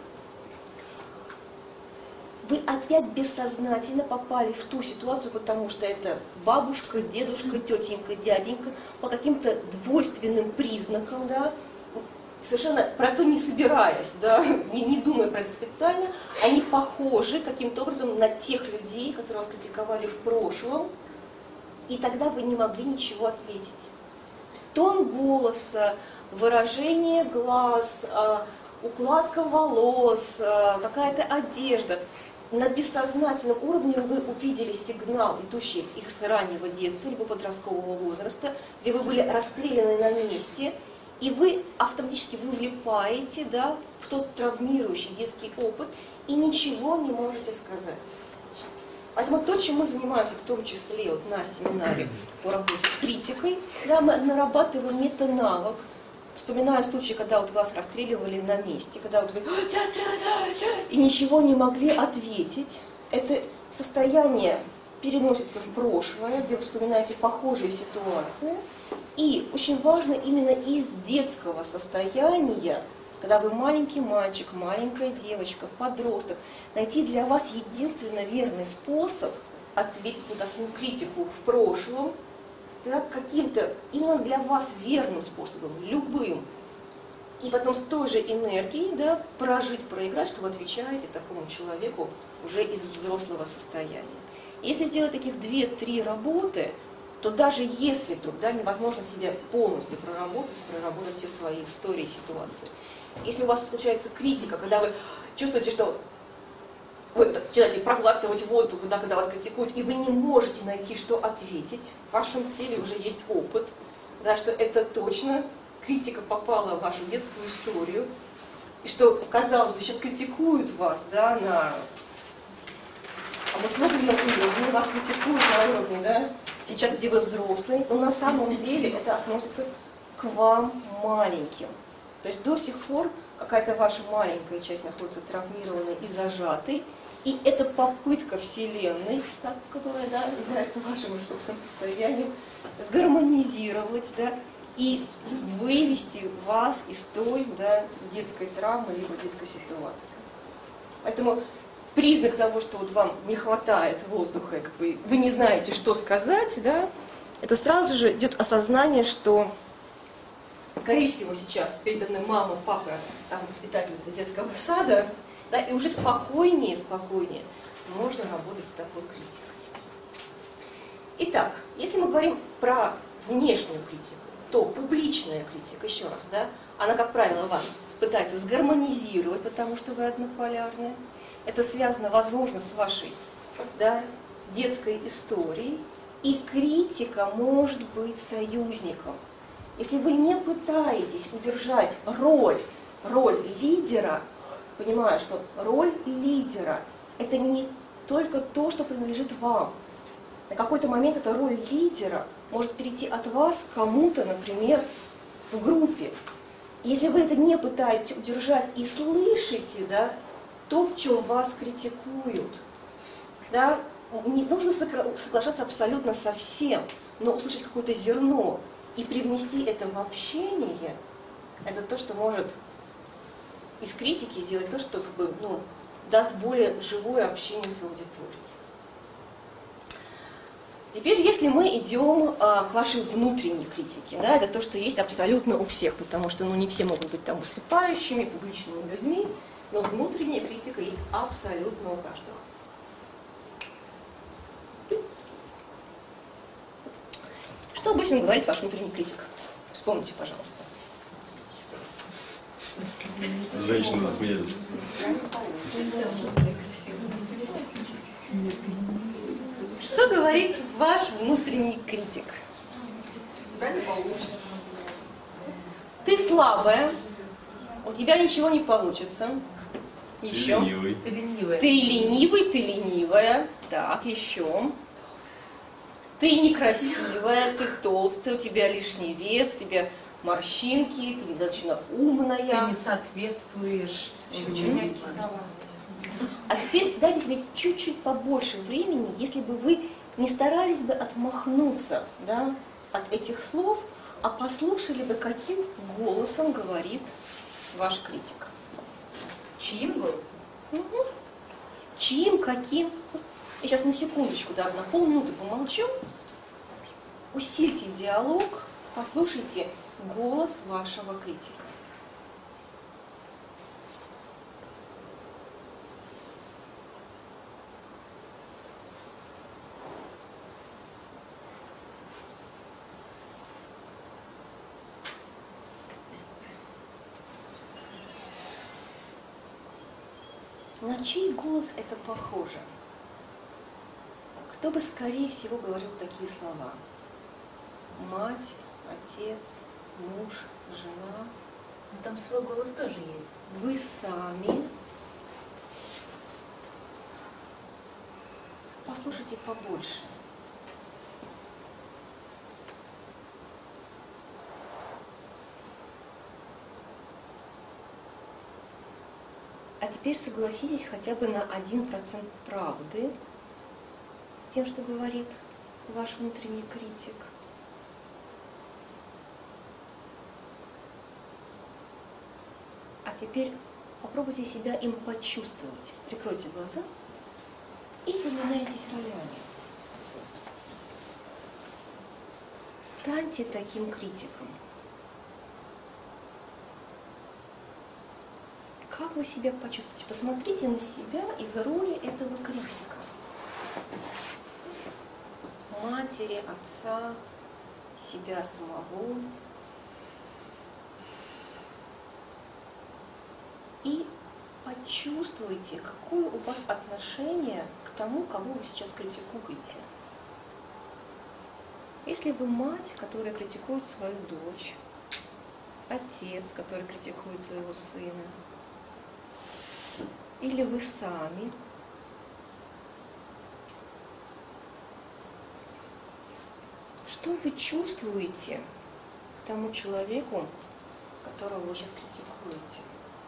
вы опять бессознательно попали в ту ситуацию, потому что это бабушка, дедушка, тетенька, дяденька, по каким-то двойственным признакам, да, совершенно про то не собираясь, да, не думая про это специально, они похожи каким-то образом на тех людей, которые вас критиковали в прошлом, и тогда вы не могли ничего ответить. Тон голоса, выражение глаз, укладка волос, какая-то одежда. На бессознательном уровне вы увидели сигнал, идущий их с раннего детства, либо подросткового возраста, где вы были расстреляны на месте, и вы автоматически влипаете, да, в тот травмирующий детский опыт и ничего не можете сказать. Поэтому то, чем мы занимаемся, в том числе вот на семинаре по работе с критикой, да, мы нарабатываем метанавык вспоминаю случаи, когда вот вас расстреливали на месте, когда вот вы и ничего не могли ответить. Это состояние переносится в прошлое, где вы вспоминаете похожие ситуации. И очень важно именно из детского состояния, когда вы маленький мальчик, маленькая девочка, подросток, найти для вас единственно верный способ ответить на такую критику в прошлом, да, каким-то именно для вас верным способом, любым. И потом с той же энергией, да, прожить, проиграть, что вы отвечаете такому человеку уже из взрослого состояния. Если сделать таких 2-3 работы, то даже если вдруг, да, невозможно себя полностью проработать все свои истории, ситуации. Если у вас случается критика, когда вы чувствуете, что вы начинаете проглатывать воздух, да, когда вас критикуют, и вы не можете найти, что ответить, в вашем теле уже есть опыт, да, что это точно критика попала в вашу детскую историю, и что, казалось бы, сейчас критикуют вас, да, на обусловленном уровне, вас критикуют на уровне, да, сейчас, где вы взрослый, но на самом деле это относится к вам маленьким. То есть до сих пор какая-то ваша маленькая часть находится травмированной и зажатой, и это попытка Вселенной, так, которая, да, является вашим собственным состоянием, сгармонизировать, да, и вывести вас из той, да, детской травмы либо детской ситуации. Поэтому признак того, что вот вам не хватает воздуха, и как бы вы не знаете, что сказать, да, это сразу же идет осознание, что, скорее всего, сейчас передо мной мама, папа, там, воспитательница детского сада, да, и уже спокойнее можно работать с такой критикой. Итак, если мы говорим про внешнюю критику, то публичная критика, еще раз, да, она, как правило, вас пытается сгармонизировать, потому что вы однополярны. Это связано, возможно, с вашей, да, детской историей. И критика может быть союзником. Если вы не пытаетесь удержать роль лидера, понимая, что роль лидера – это не только то, что принадлежит вам. На какой-то момент эта роль лидера может перейти от вас к кому-то, например, в группе. Если вы это не пытаетесь удержать и слышите, да, то, в чем вас критикуют, да, не нужно соглашаться абсолютно со всем, но услышать какое-то зерно и привнести это в общение, это то, что может из критики сделать то, что, как бы, ну, даст более живое общение с аудиторией. Теперь, если мы идем к вашей внутренней критике, да, это то, что есть абсолютно у всех, потому что, ну, не все могут быть там выступающими, публичными людьми, но внутренняя критика есть абсолютно у каждого. Что обычно говорит ваш внутренний критик? Вспомните, пожалуйста. Женщины засмеялись. Что говорит ваш внутренний критик? У тебя не получится. Ты слабая, у тебя ничего не получится. Еще. Ленивый. Ты ленивая. Ты ленивый, ты ленивая. Так, еще. Ты некрасивая, ты толстая, у тебя лишний вес, у тебя морщинки, ты недостаточно умная. Ты не соответствуешь. Очень мягкие слова. А теперь дайте себе чуть-чуть побольше времени, если бы вы не старались бы отмахнуться, да, от этих слов, а послушали бы, каким голосом говорит ваш критик. Чьим голосом? Угу. Чьим, каким? Я сейчас на секундочку, да, на полминуты помолчу. Усильте диалог, послушайте голос вашего критика. На чей голос это похоже? Кто бы, скорее всего, говорил такие слова? Мать, отец, муж, жена. Но там свой голос тоже есть. Вы сами. Послушайте побольше. А теперь согласитесь хотя бы на 1% правды с тем, что говорит ваш внутренний критик. А теперь попробуйте себя им почувствовать. Прикройте глаза и поменяйтесь ролями. Станьте таким критиком. Как вы себя почувствуете? Посмотрите на себя из роли этого критика. Матери, отца, себя самого. И почувствуйте, какое у вас отношение к тому, кого вы сейчас критикуете. Если вы мать, которая критикует свою дочь, отец, который критикует своего сына, или вы сами, что вы чувствуете к тому человеку, которого вы сейчас критикуете?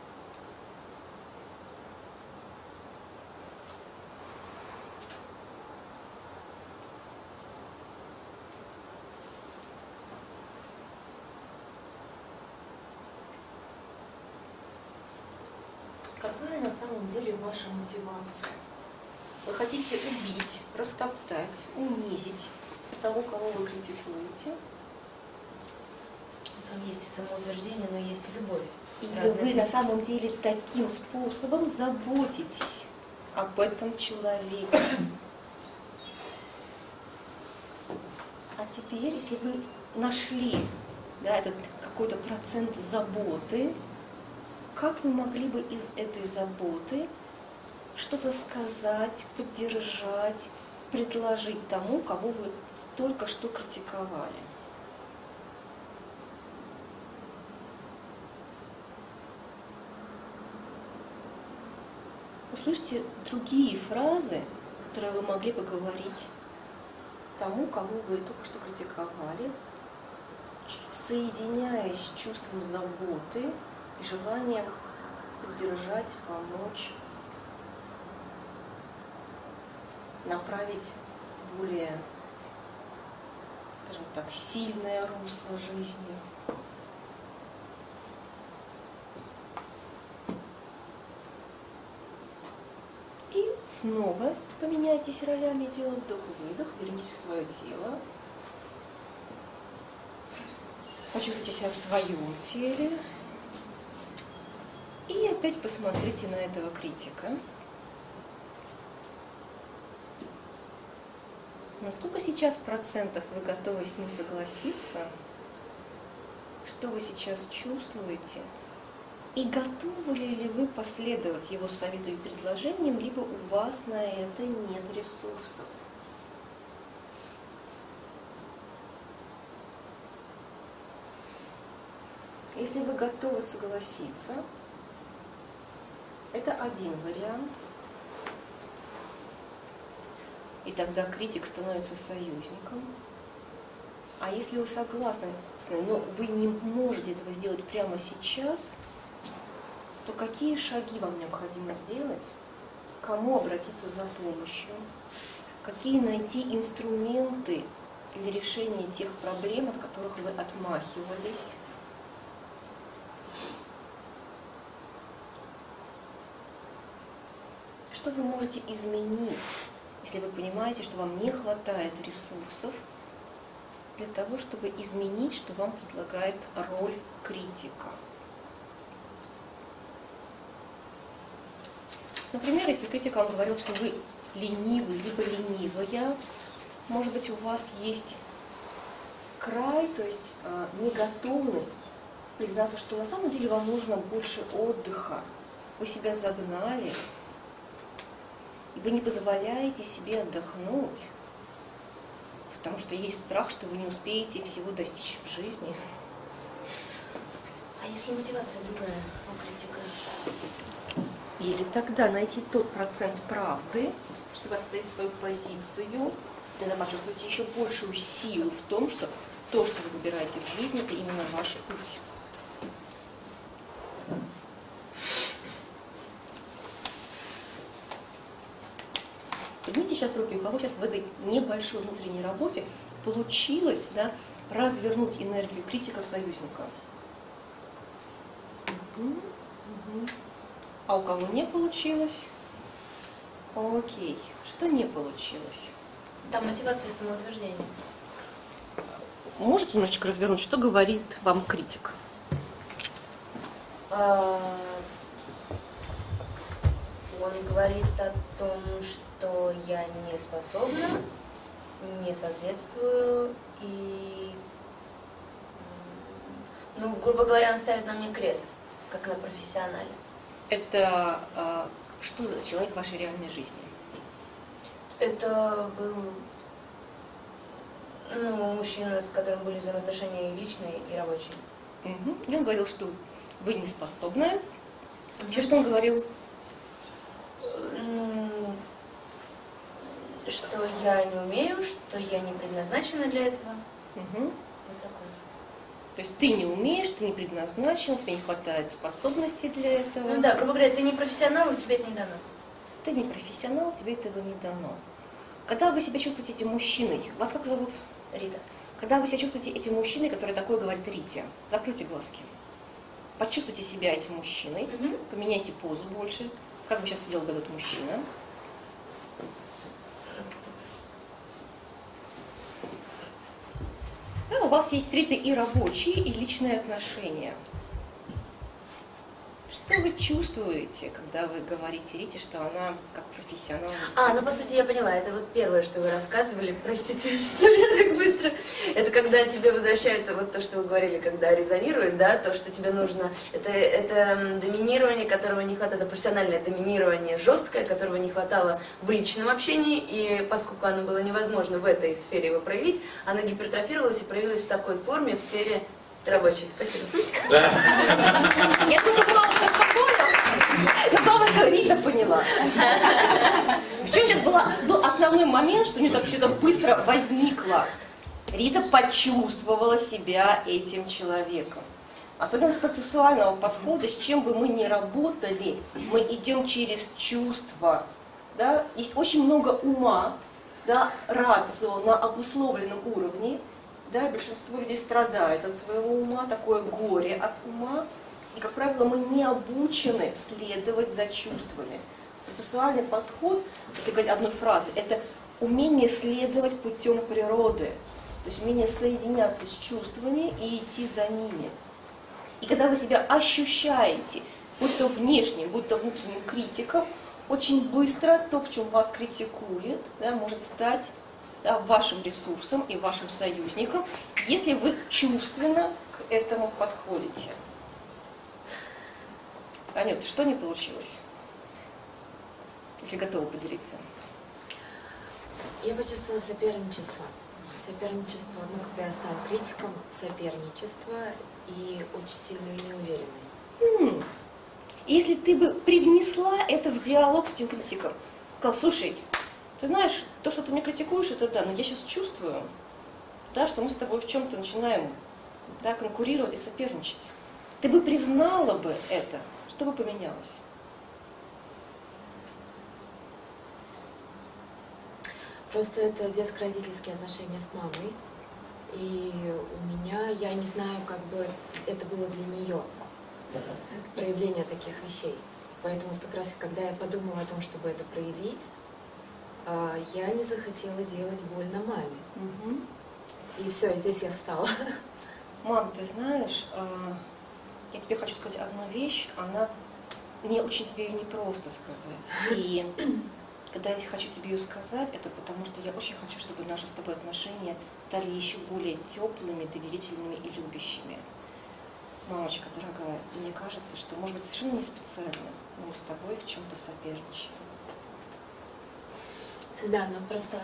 Какая на самом деле ваша мотивация? Вы хотите убить, растоптать, унизить того, кого вы критикуете? Там есть и самоутверждение, но есть и любовь. Или вы на самом деле таким способом заботитесь об этом человеке? А теперь, если вы нашли, да, этот какой-то процент заботы, как вы могли бы из этой заботы что-то сказать, поддержать, предложить тому, кого вы только что критиковали? Услышьте другие фразы, которые вы могли бы говорить тому, кого вы только что критиковали, соединяясь с чувством заботы и желанием поддержать, помочь, направить в более, скажем так, сильное русло жизни. И снова поменяйтесь ролями, сделав вдох-выдох, вернитесь в свое тело. Почувствуйте себя в своем теле. И опять посмотрите на этого критика. Насколько сейчас процентов вы готовы с ним согласиться? Что вы сейчас чувствуете? И готовы ли вы последовать его совету и предложениям, либо у вас на это нет ресурсов? Если вы готовы согласиться, это один вариант. И тогда критик становится союзником. А если вы согласны с ним, но вы не можете этого сделать прямо сейчас, то какие шаги вам необходимо сделать? Кому обратиться за помощью? Какие найти инструменты для решения тех проблем, от которых вы отмахивались? Что вы можете изменить, если вы понимаете, что вам не хватает ресурсов для того, чтобы изменить, что вам предлагает роль критика? Например, если критик вам говорил, что вы ленивый, либо ленивая, может быть, у вас есть край, то есть неготовность признаться, что на самом деле вам нужно больше отдыха, вы себя загнали, и вы не позволяете себе отдохнуть, потому что есть страх, что вы не успеете всего достичь в жизни. А если мотивация другая у критика? Или тогда найти тот процент правды, чтобы отстоять свою позицию, тогда почувствуете еще большую силу в том, что то, что вы выбираете в жизни, это именно ваш путь. сейчас руки, у кого сейчас в этой небольшой внутренней работе получилось, да, развернуть энергию критиков-союзников? А у кого не получилось? Окей. Что не получилось? Там мотивация и самоутверждение. Можете немножечко развернуть, что говорит вам критик? Он говорит о том, что я не способна, не соответствую и, ну, грубо говоря, он ставит на мне крест, как на профессионале. Это что за человек в вашей реальной жизни? Это был, ну, мужчина, с которым были взаимоотношения и личные, и рабочие. И он говорил, что вы не способны. Вообще, что он говорил? Ну, что я не умею, что я не предназначена для этого. Вот такое. То есть ты не умеешь, ты не предназначен, тебе не хватает способностей для этого. Ну да, грубо говоря, ты не профессионал, и тебе это не дано. Ты не профессионал, тебе этого не дано. Когда вы себя чувствуете этим мужчиной, вас как зовут? Рита. Когда вы себя чувствуете этим мужчиной, который такое говорит Рите, закройте глазки. Почувствуйте себя этим мужчиной, поменяйте позу больше. Как бы сейчас сидел бы этот мужчина? Да, у вас есть Рита и рабочие, и личные отношения. Что вы чувствуете, когда вы говорите Рите, что она как профессионал? Ну по сути я поняла, это вот первое, что вы рассказывали, простите, что я так быстро. Это когда тебе возвращается вот то, что вы говорили, когда резонирует, да, то, что тебе нужно, это доминирование, которого не хватает, это профессиональное доминирование жесткое, которого не хватало в личном общении, и поскольку оно было невозможно в этой сфере его проявить, оно гипертрофировалось и проявилось в такой форме в сфере рабочих. Спасибо. Я тоже мало что понял, но главное, Рита поняла. В чем сейчас был основной момент, что у нее так все это быстро возникло? Рита почувствовала себя этим человеком. Особенность процессуального подхода, с чем бы мы ни работали, мы идем через чувства. Да? Есть очень много ума, да, рацио на обусловленном уровне. Да, большинство людей страдает от своего ума, такое горе от ума. И, как правило, мы не обучены следовать за чувствами. Процессуальный подход, если говорить одной фразой, это умение следовать путем природы. То есть умение соединяться с чувствами и идти за ними. И когда вы себя ощущаете, будь то внешним, будь то внутренним критиком, очень быстро то, в чем вас критикует, да, может стать, да, вашим ресурсом и вашим союзником, если вы чувственно к этому подходите. Анют, что не получилось? Если готова поделиться. Я почувствовала соперничество. Соперничество, ну, когда я стала критиком, соперничество и очень сильную неуверенность. Если ты бы привнесла это в диалог с этим критиком, сказал, слушай, ты знаешь, то, что ты меня критикуешь, это да, но я сейчас чувствую, да, что мы с тобой в чем-то начинаем, да, конкурировать и соперничать. Ты бы признала бы это, что бы поменялось? Просто это детско-родительские отношения с мамой. И у меня, я не знаю, как бы это было для нее, проявление таких вещей. Поэтому как раз, когда я подумала о том, чтобы это проявить, я не захотела делать больно маме. И все, здесь я встала. Мам, ты знаешь, я тебе хочу сказать одну вещь, мне очень тебе ее непросто сказать. И когда я хочу тебе ее сказать, это потому что я очень хочу, чтобы наши с тобой отношения стали еще более теплыми, доверительными и любящими. Мамочка, дорогая, мне кажется, что, может быть, совершенно не специально, но мы с тобой в чем-то соперничаем. Да, но просто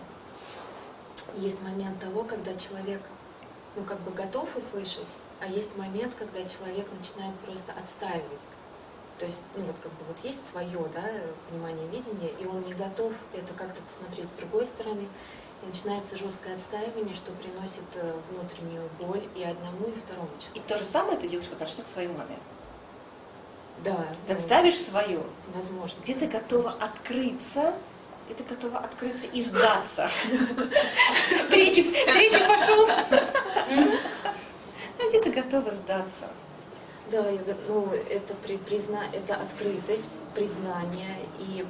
есть момент того, когда человек, ну, как бы готов услышать, а есть момент, когда человек начинает просто отстаивать. То есть, ну, вот как бы вот есть свое, да, понимание, видение, и он не готов это как-то посмотреть с другой стороны, и начинается жесткое отстаивание, что приносит внутреннюю боль и одному, и второму человеку. И то же самое ты делаешь в отношении к своей маме. Да. Ты отставишь свое. Возможно. Где ты готова открыться, это готова открыться и сдаться. Третий пошел. Где-то готова сдаться. Да, ну, это, это открытость, признание и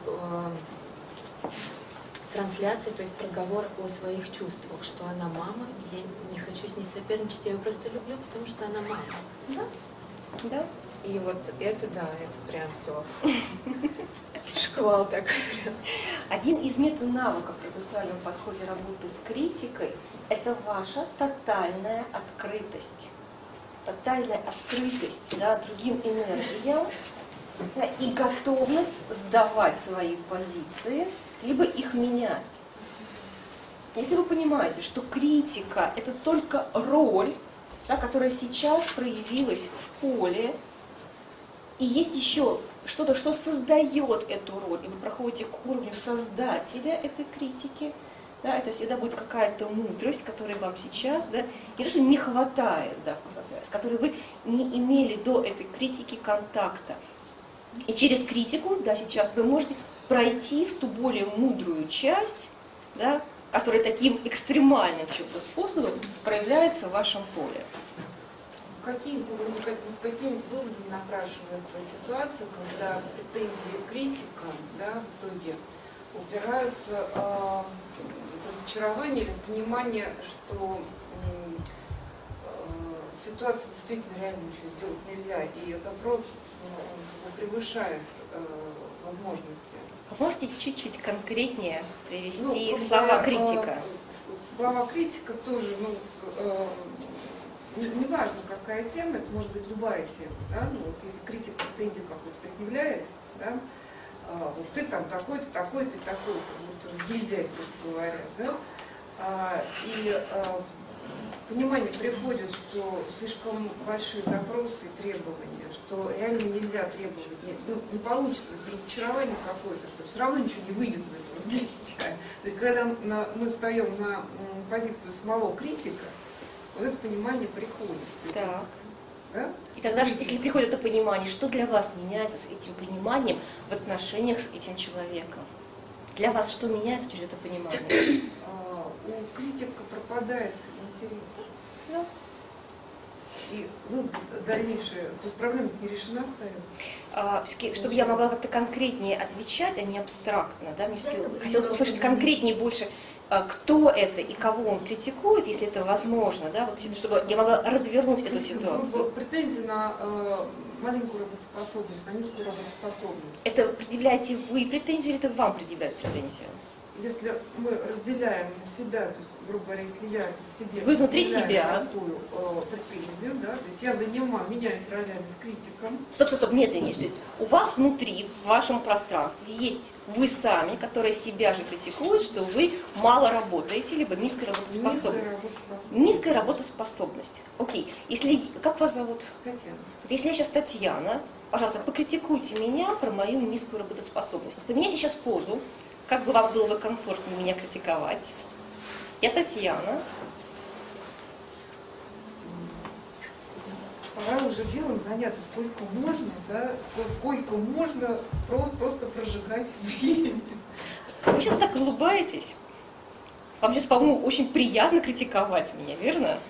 трансляция, то есть проговор о своих чувствах, что она мама, и я не хочу с ней соперничать, я ее просто люблю, потому что она мама. Да? Да. И вот это, да, это прям все. Шквал такой прям. Один из метанавыков в процессуальном подходе работы с критикой – это ваша тотальная открытость. Тотальная открытость, да, другим энергиям, да, и готовность сдавать свои позиции, либо их менять. Если вы понимаете, что критика – это только роль, да, которая сейчас проявилась в поле, и есть еще что-то, что создает эту роль, и вы проходите к уровню создателя этой критики, да, это всегда будет какая-то мудрость, которой вам сейчас, да, не то, что не хватает, да, с которой вы не имели до этой критики контакта. И через критику, да, сейчас вы можете пройти в ту более мудрую часть, да, которая таким экстремальным чем-то способом проявляется в вашем поле. Каким выводом напрашивается ситуация, когда претензии критика, да, в итоге упираются в разочарование или в понимание, что ситуация действительно реально ничего сделать нельзя, и запрос превышает возможности. Вы можете чуть-чуть конкретнее привести слова критика? Слова критика тоже, неважно, какая тема, это может быть любая тема, да, ну, вот если критик претензию какую-то предъявляет, да, вот ты там такой-то, такой-то, такой-то, вот разгильдяй, грубо говоря, да, и понимание приходит, что слишком большие запросы и требования, что реально нельзя требовать, не получится, то есть разочарование какое-то, что все равно ничего не выйдет из этого разгильдяя. То есть когда мы встаем на позицию самого критика, вот это понимание приходит. Так. Да? И тогда, если приходит это понимание, что для вас меняется с этим пониманием в отношениях с этим человеком? Для вас что меняется через это понимание? У критика пропадает интерес. Да. И дальнейшее, то есть проблема не решена остается. Чтобы я могла как-то конкретнее отвечать, а не абстрактно, да, мне хотелось бы услышать конкретнее больше, кто это и кого он критикует, если это возможно, да, вот, чтобы я могла развернуть эту ситуацию. Претензии на маленькую работоспособность, на низкую работоспособность. Это предъявляете вы претензию или это вам предъявляют претензию? Если мы разделяем на себя, то есть, грубо говоря, если я себе вы внутри себя такую претензию, да, то есть я меняюсь ролями с критиком. Стоп, медленнее. У вас внутри, в вашем пространстве есть вы сами, которые себя же критикуют, что вы мало работаете, либо низкая работоспособность. Низкая работоспособность. Окей. Как вас зовут? Татьяна. Вот если я сейчас Татьяна, пожалуйста, покритикуйте меня про мою низкую работоспособность. Поменяйте сейчас позу. Как бы вам было бы комфортно меня критиковать? Я Татьяна. Пора уже делом заняться, сколько можно, да, сколько можно просто прожигать время. Вы сейчас так улыбаетесь. Вам сейчас, по-моему, очень приятно критиковать меня, верно?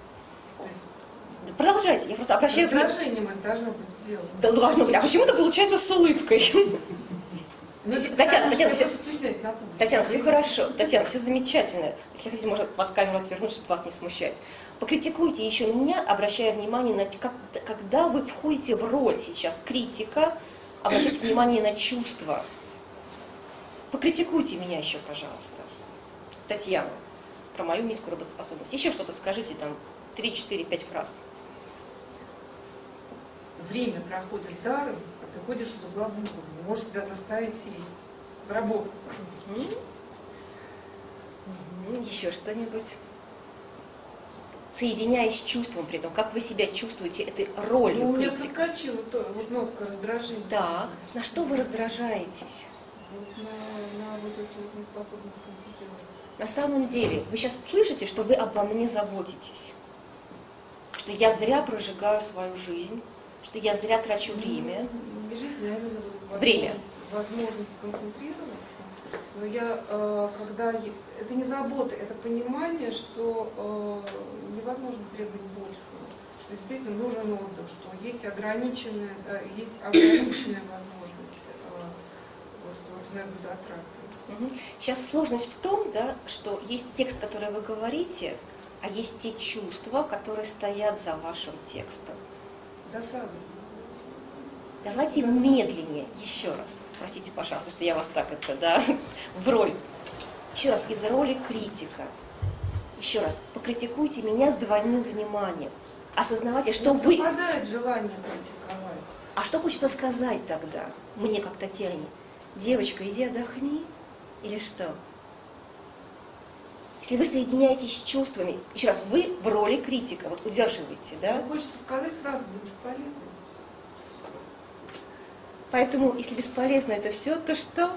Да продолжайте, я просто обращаю внимание. С раздражением это должно быть сделано. Да, должно быть. А почему-то получается с улыбкой? Татьяна, все хорошо. Татьяна, все замечательно. Если хотите, можно вас камеру отвернуть, чтобы вас не смущать. Покритикуйте еще меня, обращая внимание на... Когда вы входите в роль сейчас критика, обращайте внимание на чувства. Покритикуйте меня еще, пожалуйста. Татьяна, про мою низкую работоспособность. Еще что-то скажите, там, 3, 4, 5 фраз. Время проходит даром, а ты ходишь из угла в угол, не можешь себя заставить сесть, заработать. Еще что-нибудь? Соединяясь с чувством при этом, как вы себя чувствуете этой ролью у меня критика. проскочила вот нотка раздражения. Так, на что вы раздражаетесь? На вот эту неспособность концентрироваться. На самом деле, вы сейчас слышите, что вы обо мне заботитесь, что я зря прожигаю свою жизнь, что я зря трачу время. Не жизнь, а именно вот это Время. возможность сконцентрироваться. Но это не забота, это понимание, что невозможно требовать большего, что действительно нужен отдых, что есть ограниченная возможность энергозатраты. Сейчас сложность в том, да, что есть текст, который вы говорите, а есть те чувства, которые стоят за вашим текстом. Досада. Давайте медленнее, еще раз. Простите, пожалуйста, что я вас так в роль. Еще раз, из роли критика. Еще раз, покритикуйте меня с двойным вниманием. Осознавайте, что вы... Пропадает желание критиковать. А что хочется сказать тогда, мне как Татьяне? Девочка, иди отдохни? Или что? Если вы соединяетесь с чувствами, еще раз, вы в роли критика, вот удерживаете, да? Ну, хочется сказать фразу, да бесполезно. Поэтому, если бесполезно это все, то что?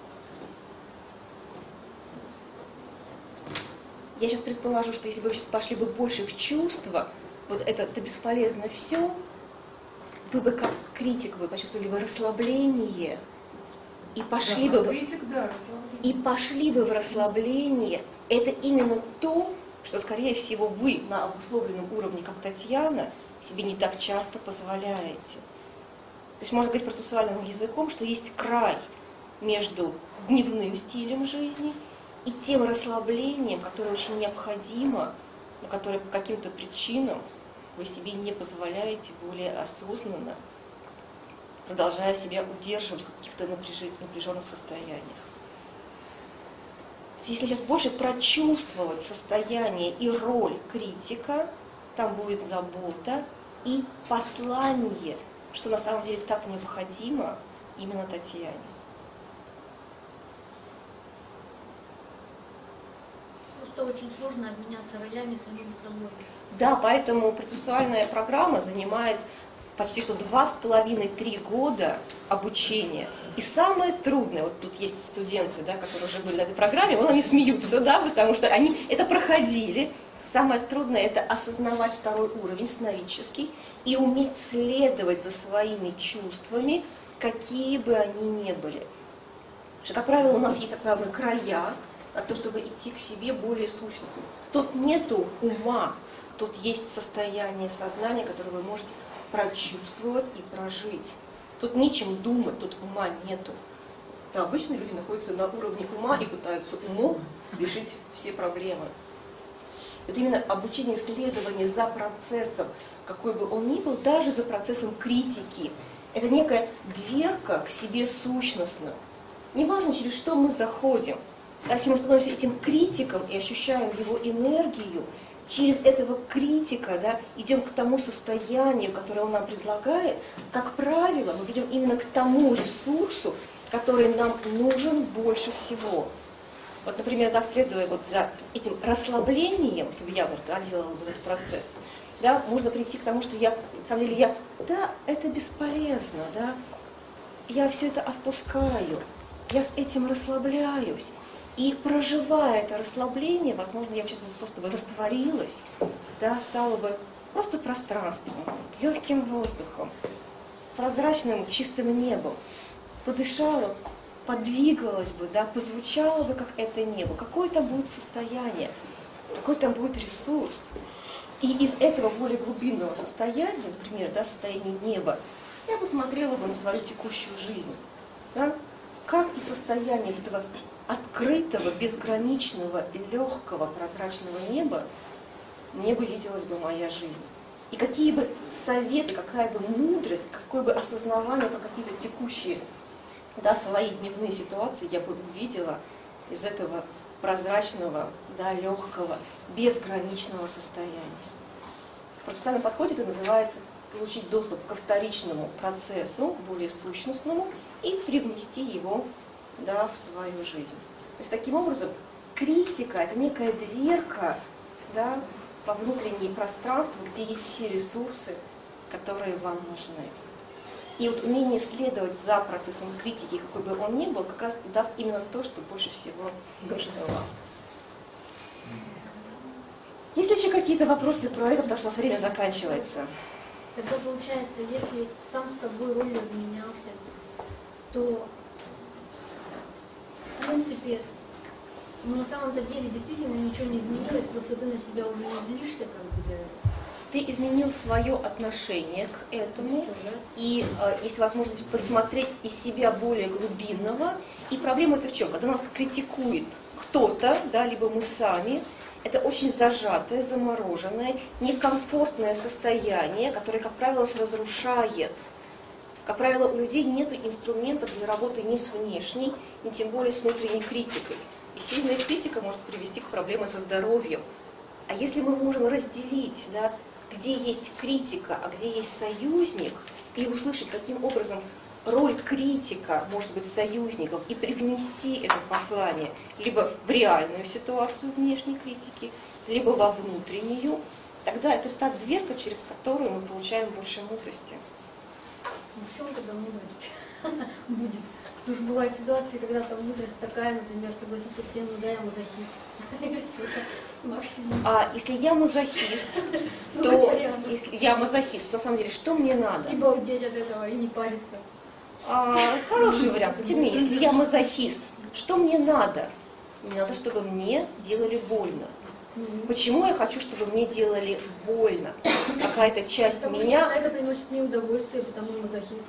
Я сейчас предположу, что если бы вы сейчас пошли бы больше в чувства, вот это бесполезно все, вы бы как критик, вы почувствовали бы расслабление, и пошли бы критик, да, расслабление. И пошли бы в расслабление. Это именно то, что, скорее всего, вы на обусловленном уровне, как Татьяна, себе не так часто позволяете. То есть можно говорить процессуальным языком, что есть край между дневным стилем жизни и тем расслаблением, которое очень необходимо, но которое по каким-то причинам вы себе не позволяете более осознанно, продолжая себя удерживать в каких-то напряженных состояниях. Если сейчас больше прочувствовать состояние и роль критика, там будет забота и послание, что на самом деле так необходимо именно Татьяне. Просто очень сложно обменяться ролями самим собой. Да, поэтому процессуальная программа занимает почти что 2,5-3 года обучения. И самое трудное, вот тут есть студенты, да, которые уже были на этой программе, вот они смеются, да, потому что они это проходили. Самое трудное – это осознавать второй уровень, сновидческий, и уметь следовать за своими чувствами, какие бы они ни были. Потому что, как правило, у нас есть так называемые края, на то, чтобы идти к себе более сущностно. Тут нету ума, тут есть состояние сознания, которое вы можете прочувствовать и прожить. Тут нечем думать, тут ума нету. Да, обычно люди находятся на уровне ума и пытаются умом решить все проблемы. Это именно обучение, исследование за процессом, какой бы он ни был, даже за процессом критики. Это некая дверка к себе сущностно. Неважно, через что мы заходим. Если мы становимся этим критиком и ощущаем его энергию, через этого критика, да, идем к тому состоянию, которое он нам предлагает, как правило, мы придем именно к тому ресурсу, который нам нужен больше всего. Вот, например, да, следуя вот за этим расслаблением, если бы я делала бы этот процесс, да, можно прийти к тому, что на самом деле да, это бесполезно, да, я все это отпускаю, я с этим расслабляюсь. И проживая это расслабление, возможно, я бы сейчас просто растворилась, да, стала бы просто пространством, легким воздухом, прозрачным чистым небом, подышала, подвигалась бы, да, позвучала бы, как это небо, какое там будет состояние, какой там будет ресурс. И из этого более глубинного состояния, например, да, состояния неба, я посмотрела бы на свою текущую жизнь, да, как и состояние этого открытого, безграничного и легкого прозрачного неба мне бы виделась бы моя жизнь. И какие бы советы, какая бы мудрость, какое бы осознавание про какие-то текущие, да, свои дневные ситуации я бы увидела из этого прозрачного, да, легкого, безграничного состояния. В процессуальном подходе это называется получить доступ ко вторичному процессу, более сущностному, и привнести его, да, в свою жизнь. То есть таким образом критика – это некая дверка, да, во внутреннее пространство, где есть все ресурсы, которые вам нужны. И вот умение следовать за процессом критики, какой бы он ни был, как раз и даст именно то, что больше всего нужно вам. Есть ли еще какие-то вопросы про это, потому что у нас время заканчивается? Тогда получается, если сам с собой ролью обменялся, то В принципе, ну, на самом-то деле действительно ничего не изменилось, просто ты на себя уже не злишься, как бы, за это. Ты изменил свое отношение к этому, и есть возможность посмотреть из себя более глубинного. И проблема это в чем? Когда нас критикует кто-то, да, либо мы сами, это очень зажатое, замороженное, некомфортное состояние, которое, как правило, нас разрушает. Как правило, у людей нет инструментов для работы ни с внешней, ни тем более с внутренней критикой. И сильная критика может привести к проблемам со здоровьем. А если мы можем разделить, да, где есть критика, а где есть союзник, и услышать, каким образом роль критика может быть союзником, и привнести это послание либо в реальную ситуацию внешней критики, либо во внутреннюю, тогда это та дверка, через которую мы получаем больше мудрости. Ну, в чем тогда мудрость будет? Потому что бывают ситуации, когда там мудрость такая, например, согласиться с тем, ну да, я мазохист. Максимум. А если я мазохист, то если я мазохист, на самом деле, что мне надо? И балдеть от этого, и не париться. Хороший вариант. Тем не менее, если я мазохист, что мне надо? Мне надо, чтобы мне делали больно. Почему я хочу, чтобы мне делали больно? Какая-то часть Потому меня... что это приносит мне удовольствие, потому что мазохист.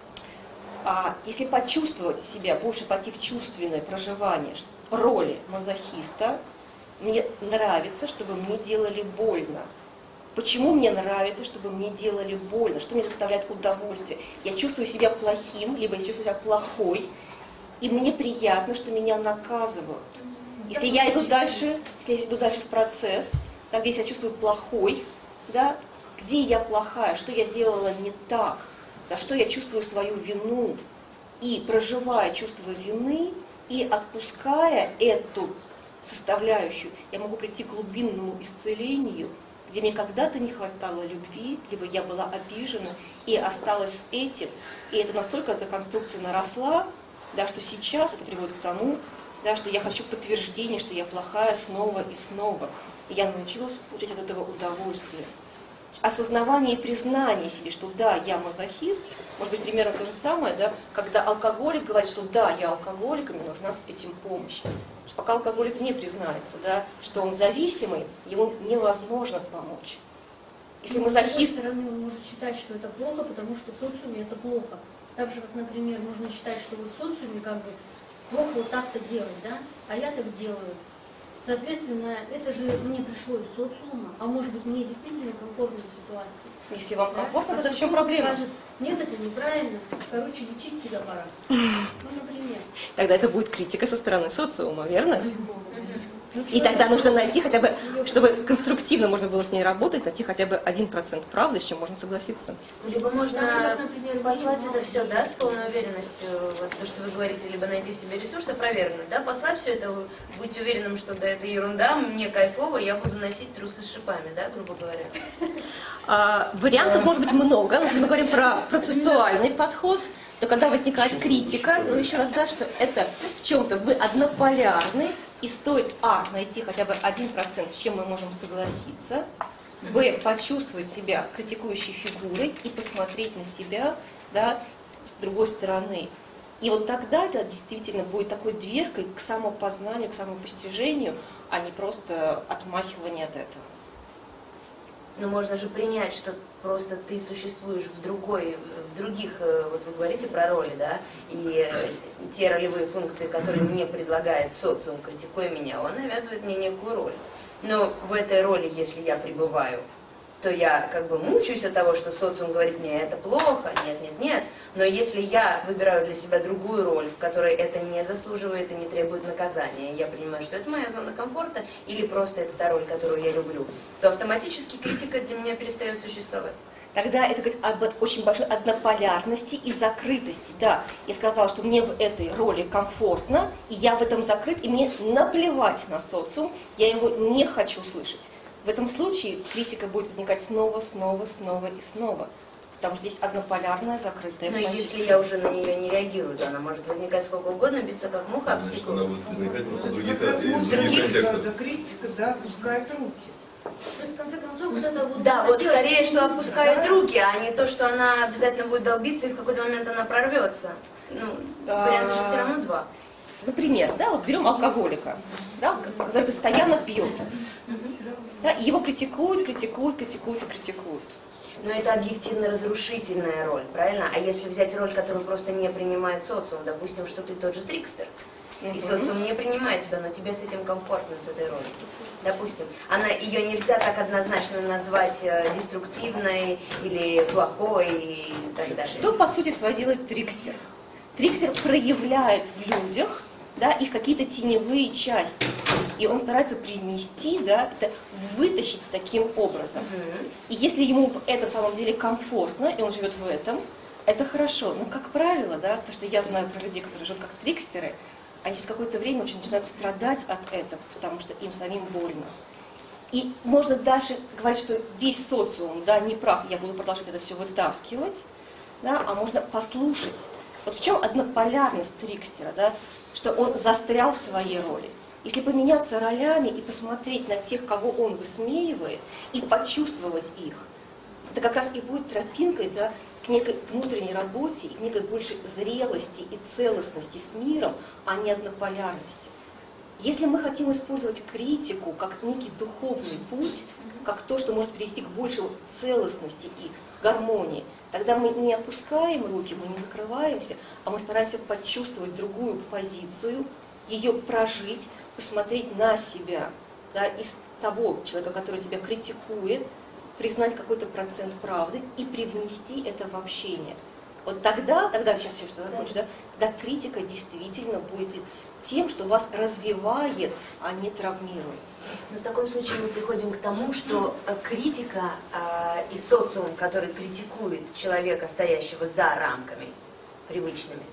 Если почувствовать себя, больше пойти в чувственное проживание роли мазохиста, мне нравится, чтобы мне делали больно. Почему мне нравится, чтобы мне делали больно? Что мне доставляет удовольствие? Я чувствую себя плохим, либо я чувствую себя плохой, и мне приятно, что меня наказывают. Если я иду дальше в процесс, там, где я себя чувствую плохой, да, где я плохая, что я сделала не так, за что я чувствую свою вину, и проживая чувство вины, и отпуская эту составляющую, я могу прийти к глубинному исцелению, где мне когда-то не хватало любви, либо я была обижена и осталась с этим, и это настолько эта конструкция наросла, да, что сейчас это приводит к тому, да, что я хочу подтверждения, что я плохая снова и снова. И я научилась получать от этого удовольствие. Осознавание и признание себе, что да, я мазохист, может быть примерно то же самое, да, когда алкоголик говорит, что да, я алкоголик, и мне нужна с этим помощь. Потому что пока алкоголик не признается, да, что он зависимый, ему невозможно помочь. Если мазохист... С другой стороны, он может считать, что это плохо, потому что в социуме это плохо. Так же, как, например, можно считать, что вот в социуме как бы плохо вот так-то делать, да, а я так делаю. Соответственно, это же мне пришло из социума, а может быть мне действительно комфортная ситуация. Если вам комфортно, Да? тогда в чем Социум проблема? скажет, нет, это неправильно, короче, лечить тебя пора. Ну, например. Тогда это будет критика со стороны социума, верно? И тогда нужно найти хотя бы, чтобы конструктивно можно было с ней работать, найти хотя бы 1% правды, с чем можно согласиться. Либо можно Так же, как, например, послать видео. это все, да, с полной уверенностью, вот то, что вы говорите, либо найти в себе ресурсы, проверенные, да, послать все это, будь уверенным, что да, это ерунда, мне кайфово, я буду носить трусы с шипами, да, грубо говоря. Вариантов может быть много, но если мы говорим про процессуальный подход, то когда возникает критика, я говорю еще раз, да, что это в чем-то вы однополярны, и стоит, найти хотя бы 1%, с чем мы можем согласиться, почувствовать себя критикующей фигурой и посмотреть на себя, да, с другой стороны. И вот тогда это действительно будет такой дверкой к самопознанию, к самопостижению, а не просто отмахивание от этого. Но можно же принять, что просто ты существуешь в других, вот вы говорите про роли, да, и те ролевые функции, которые мне предлагает социум, критикуя меня, он навязывает мне некую роль. Но в этой роли, если я пребываю, то я как бы мучаюсь от того, что социум говорит мне, это плохо, нет. Но если я выбираю для себя другую роль, в которой это не заслуживает и не требует наказания, я понимаю, что это моя зона комфорта или просто это та роль, которую я люблю, то автоматически критика для меня перестает существовать. Тогда это говорит об очень большой однополярности и закрытости. Да, я сказала, что мне в этой роли комфортно, и я в этом закрыт, и мне наплевать на социум, я его не хочу слышать. В этом случае критика будет возникать снова и снова. Потому что здесь однополярная, закрытая позиция. Но если я уже на нее не реагирую, то она может возникать сколько угодно, биться как муха об Значит, стекло. она будет возникать просто в других, Как раз из других контекстов. да, критика, да, опускает руки. То есть, в конце концов, вот это вот... Да, вот делать скорее, очень что нужно, опускает да? руки, а не то, что она обязательно будет долбиться, и в какой-то момент она прорвется. Ну, вариантов же все равно два. Например, да, вот берем алкоголика, да, который постоянно пьет. Да, его критикуют. Но это объективно разрушительная роль, правильно? А если взять роль, которую просто не принимает социум, допустим, что ты тот же трикстер, и социум не принимает тебя, но тебе с этим комфортно, с этой ролью. Допустим, ее нельзя так однозначно назвать деструктивной или плохой и так далее. Что, по сути своей, делает трикстер? Трикстер проявляет в людях, да, их какие-то теневые части. И он старается привнести, да, это вытащить таким образом. И если ему в этом самом деле комфортно, и он живет в этом, это хорошо. Но, как правило, да, то, что я знаю про людей, которые живут как трикстеры, они через какое-то время очень начинают страдать от этого, потому что им самим больно. И можно дальше говорить, что весь социум, да, не прав, я буду продолжать это все вытаскивать, да, а можно послушать. Вот в чем однополярность трикстера, да, что он застрял в своей роли. Если поменяться ролями и посмотреть на тех, кого он высмеивает, и почувствовать их, это как раз и будет тропинкой, да, к некой внутренней работе, и к некой большей зрелости и целостности с миром, а не однополярности. Если мы хотим использовать критику как некий духовный путь, как то, что может привести к большей целостности и гармонии, тогда мы не опускаем руки, мы не закрываемся, а мы стараемся почувствовать другую позицию, ее прожить, посмотреть на себя, да, из того человека, который тебя критикует, признать какой-то процент правды и привнести это в общение. Вот тогда сейчас я что закончу, да, тогда критика действительно будет тем, что вас развивает, а не травмирует. Но в таком случае мы приходим к тому, что критика и социум, который критикует человека, стоящего за рамками привычными,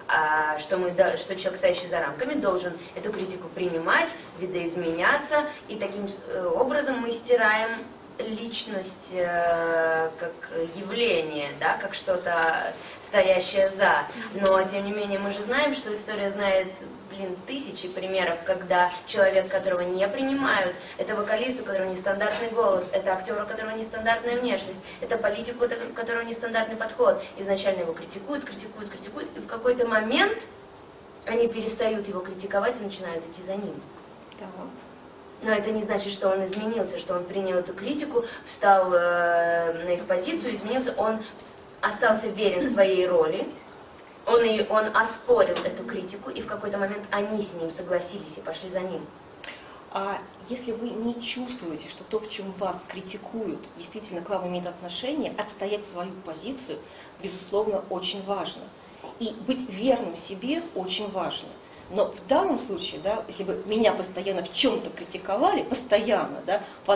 что человек, стоящий за рамками, должен эту критику принимать, видоизменяться, и таким образом мы стираем личность как явление, да, как что-то стоящее за. Но, тем не менее, мы же знаем, что история знает, тысячи примеров, когда человек, которого не принимают, это вокалист, у которого нестандартный голос, это актер, у которого нестандартная внешность, это политик, у которого нестандартный подход. Изначально его критикуют, и в какой-то момент они перестают его критиковать и начинают идти за ним. Да. Но это не значит, что он изменился, что он принял эту критику, встал на их позицию, изменился, он остался верен своей роли, он оспорил эту критику, и в какой-то момент они с ним согласились и пошли за ним. А если вы не чувствуете, что то, в чем вас критикуют, действительно к вам имеет отношение, отстоять свою позицию, безусловно, очень важно. И быть верным себе очень важно. Но в данном случае, да, если бы меня постоянно в чем-то критиковали, постоянно, да, в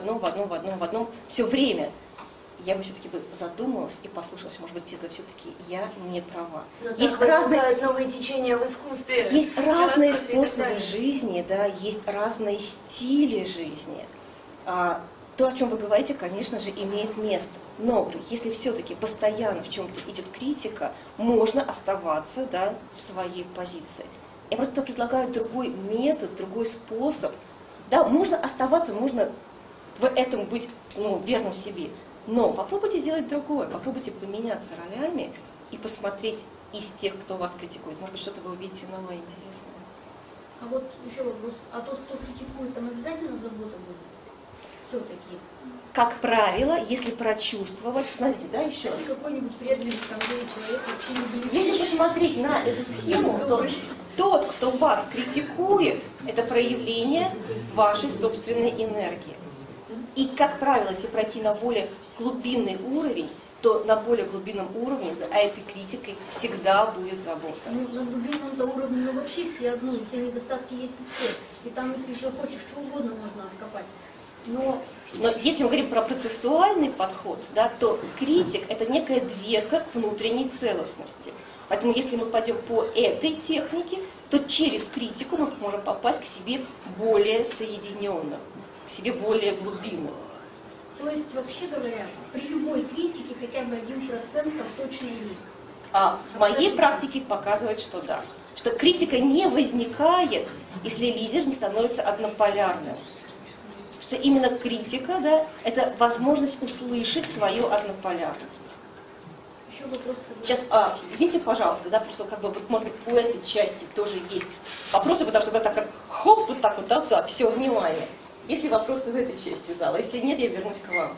одном, все время, я бы все-таки задумалась и послушалась, может быть, это все-таки я не права. Но есть разные новые течения в искусстве. Есть разные способы жизни, да, есть разные стили жизни. То, о чем вы говорите, конечно же, имеет место. Но, если все-таки постоянно в чем-то идет критика, можно оставаться, да, в своей позиции. Я просто предлагаю другой метод, другой способ. Да, можно оставаться, можно в этом быть верным себе. Но попробуйте сделать другое, попробуйте поменяться ролями и посмотреть из тех, кто вас критикует. Может быть, что-то вы увидите новое, интересное. А вот еще вопрос. А тот, кто критикует, там обязательно забота будет? Все-таки. Как правило, если прочувствовать, смотрите, да, еще. Если какой-нибудь вредный человек вообще не будет. Если посмотреть на эту схему, то тот, кто вас критикует, это проявление вашей собственной энергии. И, как правило, если пройти на более глубинный уровень, то на более глубинном уровне за этой критикой всегда будет забота. Ну, на глубинном уровне вообще все одно, все недостатки есть у всех. И там, если еще хочешь, что угодно можно откопать. Но если мы говорим про процессуальный подход, да, то критик – это некая дверка к внутренней целостности. Поэтому если мы пойдем по этой технике, то через критику мы можем попасть к себе более соединенным, к себе более глубинным. То есть, вообще говоря, при любой критике хотя бы 1% точно есть. А в моей практике показывает, что да. Что критика не возникает, если лидер не становится однополярным. Что именно критика, да, это возможность услышать свою однополярность. Еще еще вопрос. Сейчас, извините, пожалуйста, да, просто как бы, вот, может быть, у этой части тоже есть вопросы, потому что вот так, хоп, вот так вот, да, все, внимание. Есть ли вопросы в этой части зала? Если нет, я вернусь к вам.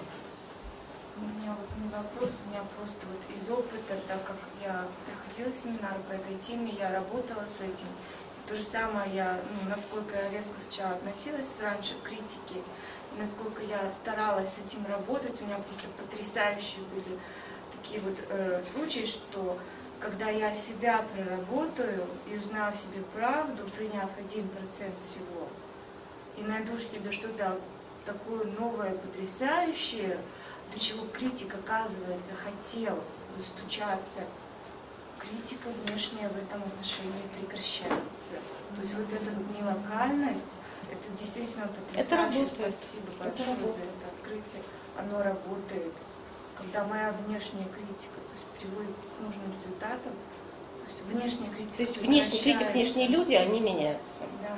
У меня вот не вопрос, у меня просто вот из опыта, так как я проходила семинар по этой теме, я работала с этим. То же самое я, насколько я резко сначала относилась раньше к критике, насколько я старалась с этим работать, у меня просто потрясающие были такие вот случаи, что когда я себя проработаю и узнаю в себе правду, приняв 1% всего, и найду в себе что-то такое новое, потрясающее, до чего критик, оказывается, хотел достучаться, критика внешняя в этом отношении прекращается. То есть вот эта нелокальность, это действительно потрясающе. Это работает. Спасибо большое за это открытие. Оно работает. Когда моя внешняя критика приводит к нужным результатам, то есть внешняя критика. То есть внешний критик, внешние люди, они меняются. Да.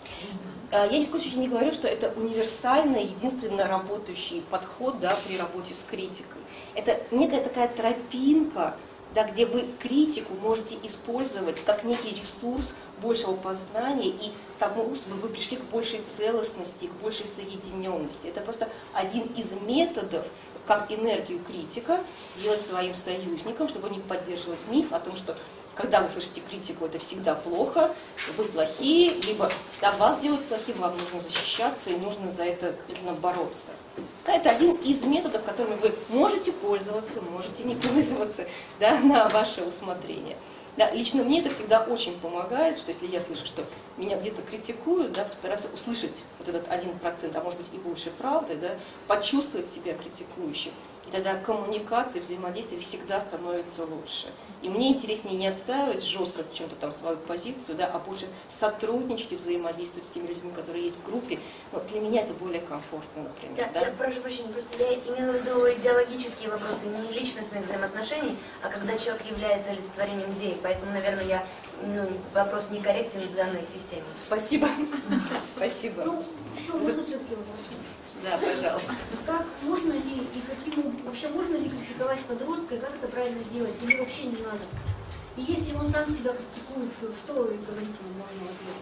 Я ни в коем случае не говорю, что это универсальный, единственно работающий подход, да, при работе с критикой. Это некая такая тропинка, да, где вы критику можете использовать как некий ресурс большего познания и тому, чтобы вы пришли к большей целостности, к большей соединенности. Это просто один из методов, как энергию критика сделать своим союзником, чтобы не поддерживать миф о том, что когда вы слышите критику, это всегда плохо, вы плохие, либо да, вас делают плохим, вам нужно защищаться и нужно за это бороться. Это один из методов, которыми вы можете пользоваться, можете не пользоваться, да, на ваше усмотрение. Да, лично мне это всегда очень помогает, что если я слышу, что меня где-то критикуют, да, постараться услышать вот этот 1%, а может быть и больше правды, да, почувствовать себя критикующим. И тогда коммуникация, взаимодействие всегда становится лучше. И мне интереснее не отстаивать жестко чем-то там свою позицию, да, а больше сотрудничать и взаимодействовать с теми людьми, которые есть в группе. Но для меня это более комфортно, например. Я прошу прощения, просто я имела в виду идеологические вопросы, не личностных взаимоотношений, а когда человек является олицетворением идей. Поэтому, наверное, вопрос некорректен в данной системе. Спасибо. Спасибо. Ну, еще можно все-таки вопрос? Да, пожалуйста. Как можно ли и каким вообще можно ли критиковать подростка, и как это правильно делать, или вообще не надо? И если он сам себя критикует, то что говорить ему можно в ответ?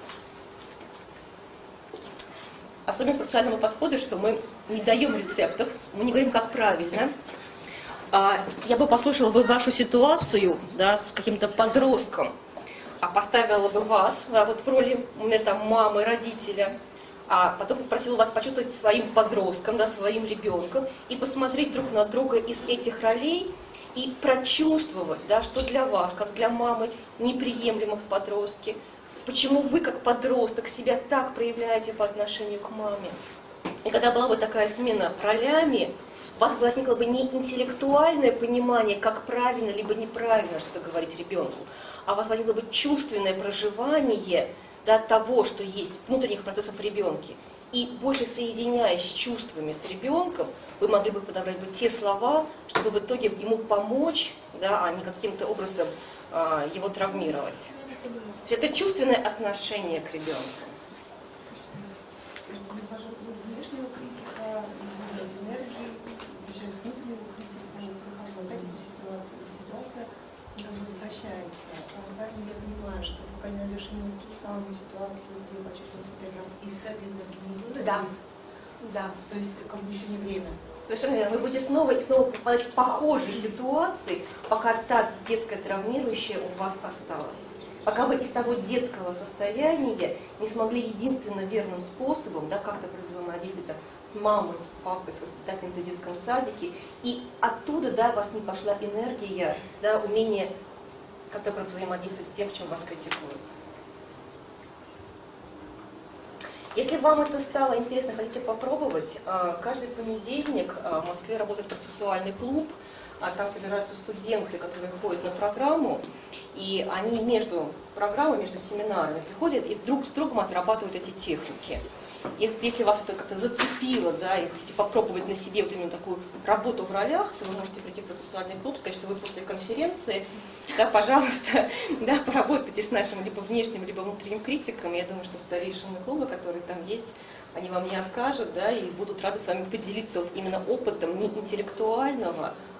Особенность процессуального подхода, что мы не даем рецептов, мы не говорим, как правильно. Я бы послушала бы вашу ситуацию, да, с каким-то подростком, поставила бы вас вот в роли, например, там, мамы, родителя, а потом попросила вас почувствовать своим подростком, да, своим ребенком, и посмотреть друг на друга из этих ролей и прочувствовать, да, что для вас, как для мамы, неприемлемо в подростке, почему вы, как подросток, себя так проявляете по отношению к маме. И когда была бы такая смена ролями, у вас возникло бы не интеллектуальное понимание, как правильно либо неправильно что-то говорить ребенку, а у вас возникло бы чувственное проживание, да, того, что есть внутренних процессов в ребенке. И больше соединяясь с чувствами, с ребенком, вы могли бы подобрать бы те слова, чтобы в итоге ему помочь, да, а не каким-то образом его травмировать. То есть это чувственное отношение к ребенку. Внешнего критика, энергии, через внутреннего критика, опять эту ситуацию. Ситуация возвращается. Правильно я понимаю, что пока не найдешь именно ту самую ситуацию, где почувствовал себя раз, и с этой энергией не вырасти. Да. Да. То есть как бы еще не время. Совершенно верно. Вы будете снова и снова попадать в похожие ситуации, пока та детская травмирующая у вас осталась. Пока вы из того детского состояния не смогли единственно верным способом, да, как-то взаимодействовать с мамой, с папой, с воспитательницей в детском садике, и оттуда, да, у вас не пошла энергия, да, умение как-то взаимодействовать с тем, в чем вас критикуют. Если вам это стало интересно, хотите попробовать, каждый понедельник в Москве работает процессуальный клуб, там собираются студенты, которые ходят на программу, и они между программой, между семинарами приходят и друг с другом отрабатывают эти техники. Если вас это как-то зацепило, да, и хотите попробовать на себе вот именно такую работу в ролях, то вы можете прийти в процессуальный клуб, сказать, что вы после конференции, да, пожалуйста, да, поработайте с нашим либо внешним, либо внутренним критиком. Я думаю, что старейшины клуба, которые там есть, они вам не откажут, да, и будут рады с вами поделиться вот именно опытом не интеллектуального,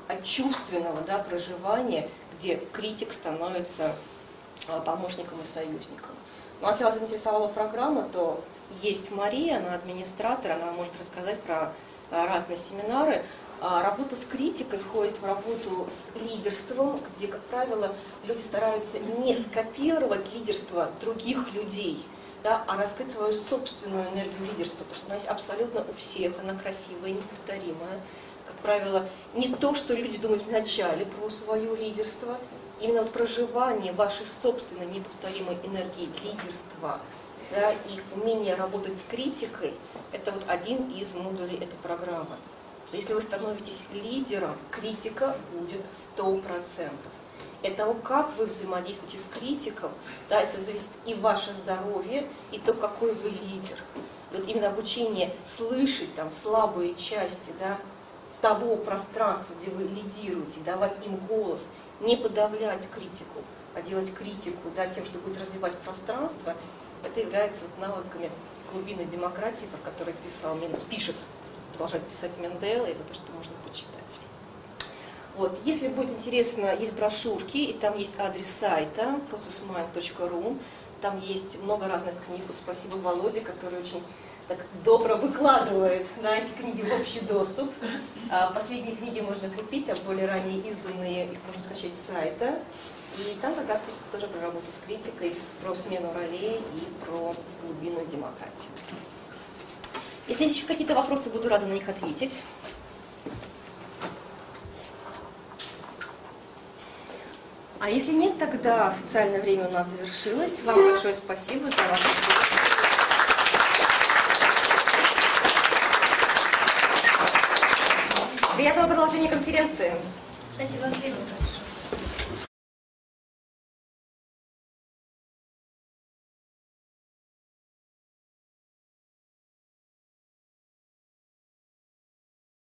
от чувственного, да, проживания, где критик становится помощником и союзником. Ну, а если вас заинтересовала программа, то есть Мария, она администратор, она может рассказать про разные семинары. Работа с критикой входит в работу с лидерством, где, как правило, люди стараются не скопировать лидерство других людей, да, а раскрыть свою собственную энергию лидерства, потому что она есть абсолютно у всех, она красивая, неповторимая. Как правило, не то, что люди думают вначале про свое лидерство, именно вот проживание вашей собственной неповторимой энергии лидерства, да, и умение работать с критикой, это вот один из модулей этой программы. Если вы становитесь лидером, критика будет 100%. От того, как вы взаимодействуете с критиком, да, это зависит и ваше здоровье, и то, какой вы лидер. И вот именно обучение слышать там слабые части, да, того пространства, где вы лидируете, давать им голос, не подавлять критику, а делать критику, да, тем, что будет развивать пространство, это является вот навыками глубинной демократии, про которые продолжает писать Мендел, это то, что можно почитать. Вот. Если будет интересно, есть брошюрки, и там есть адрес сайта processmind.ru, там есть много разных книг. Вот спасибо Володе, который очень так добро выкладывает, да, эти книги в общий доступ. Последние книги можно купить, а более ранее изданные их можно скачать с сайта. И там как раз пишется тоже про работу с критикой, про смену ролей и про глубинную демократию. Если есть еще какие-то вопросы, буду рада на них ответить. А если нет, тогда официальное время у нас завершилось. Вам большое спасибо за ваше внимание. Приятного продолжения конференции. Спасибо, Андрей.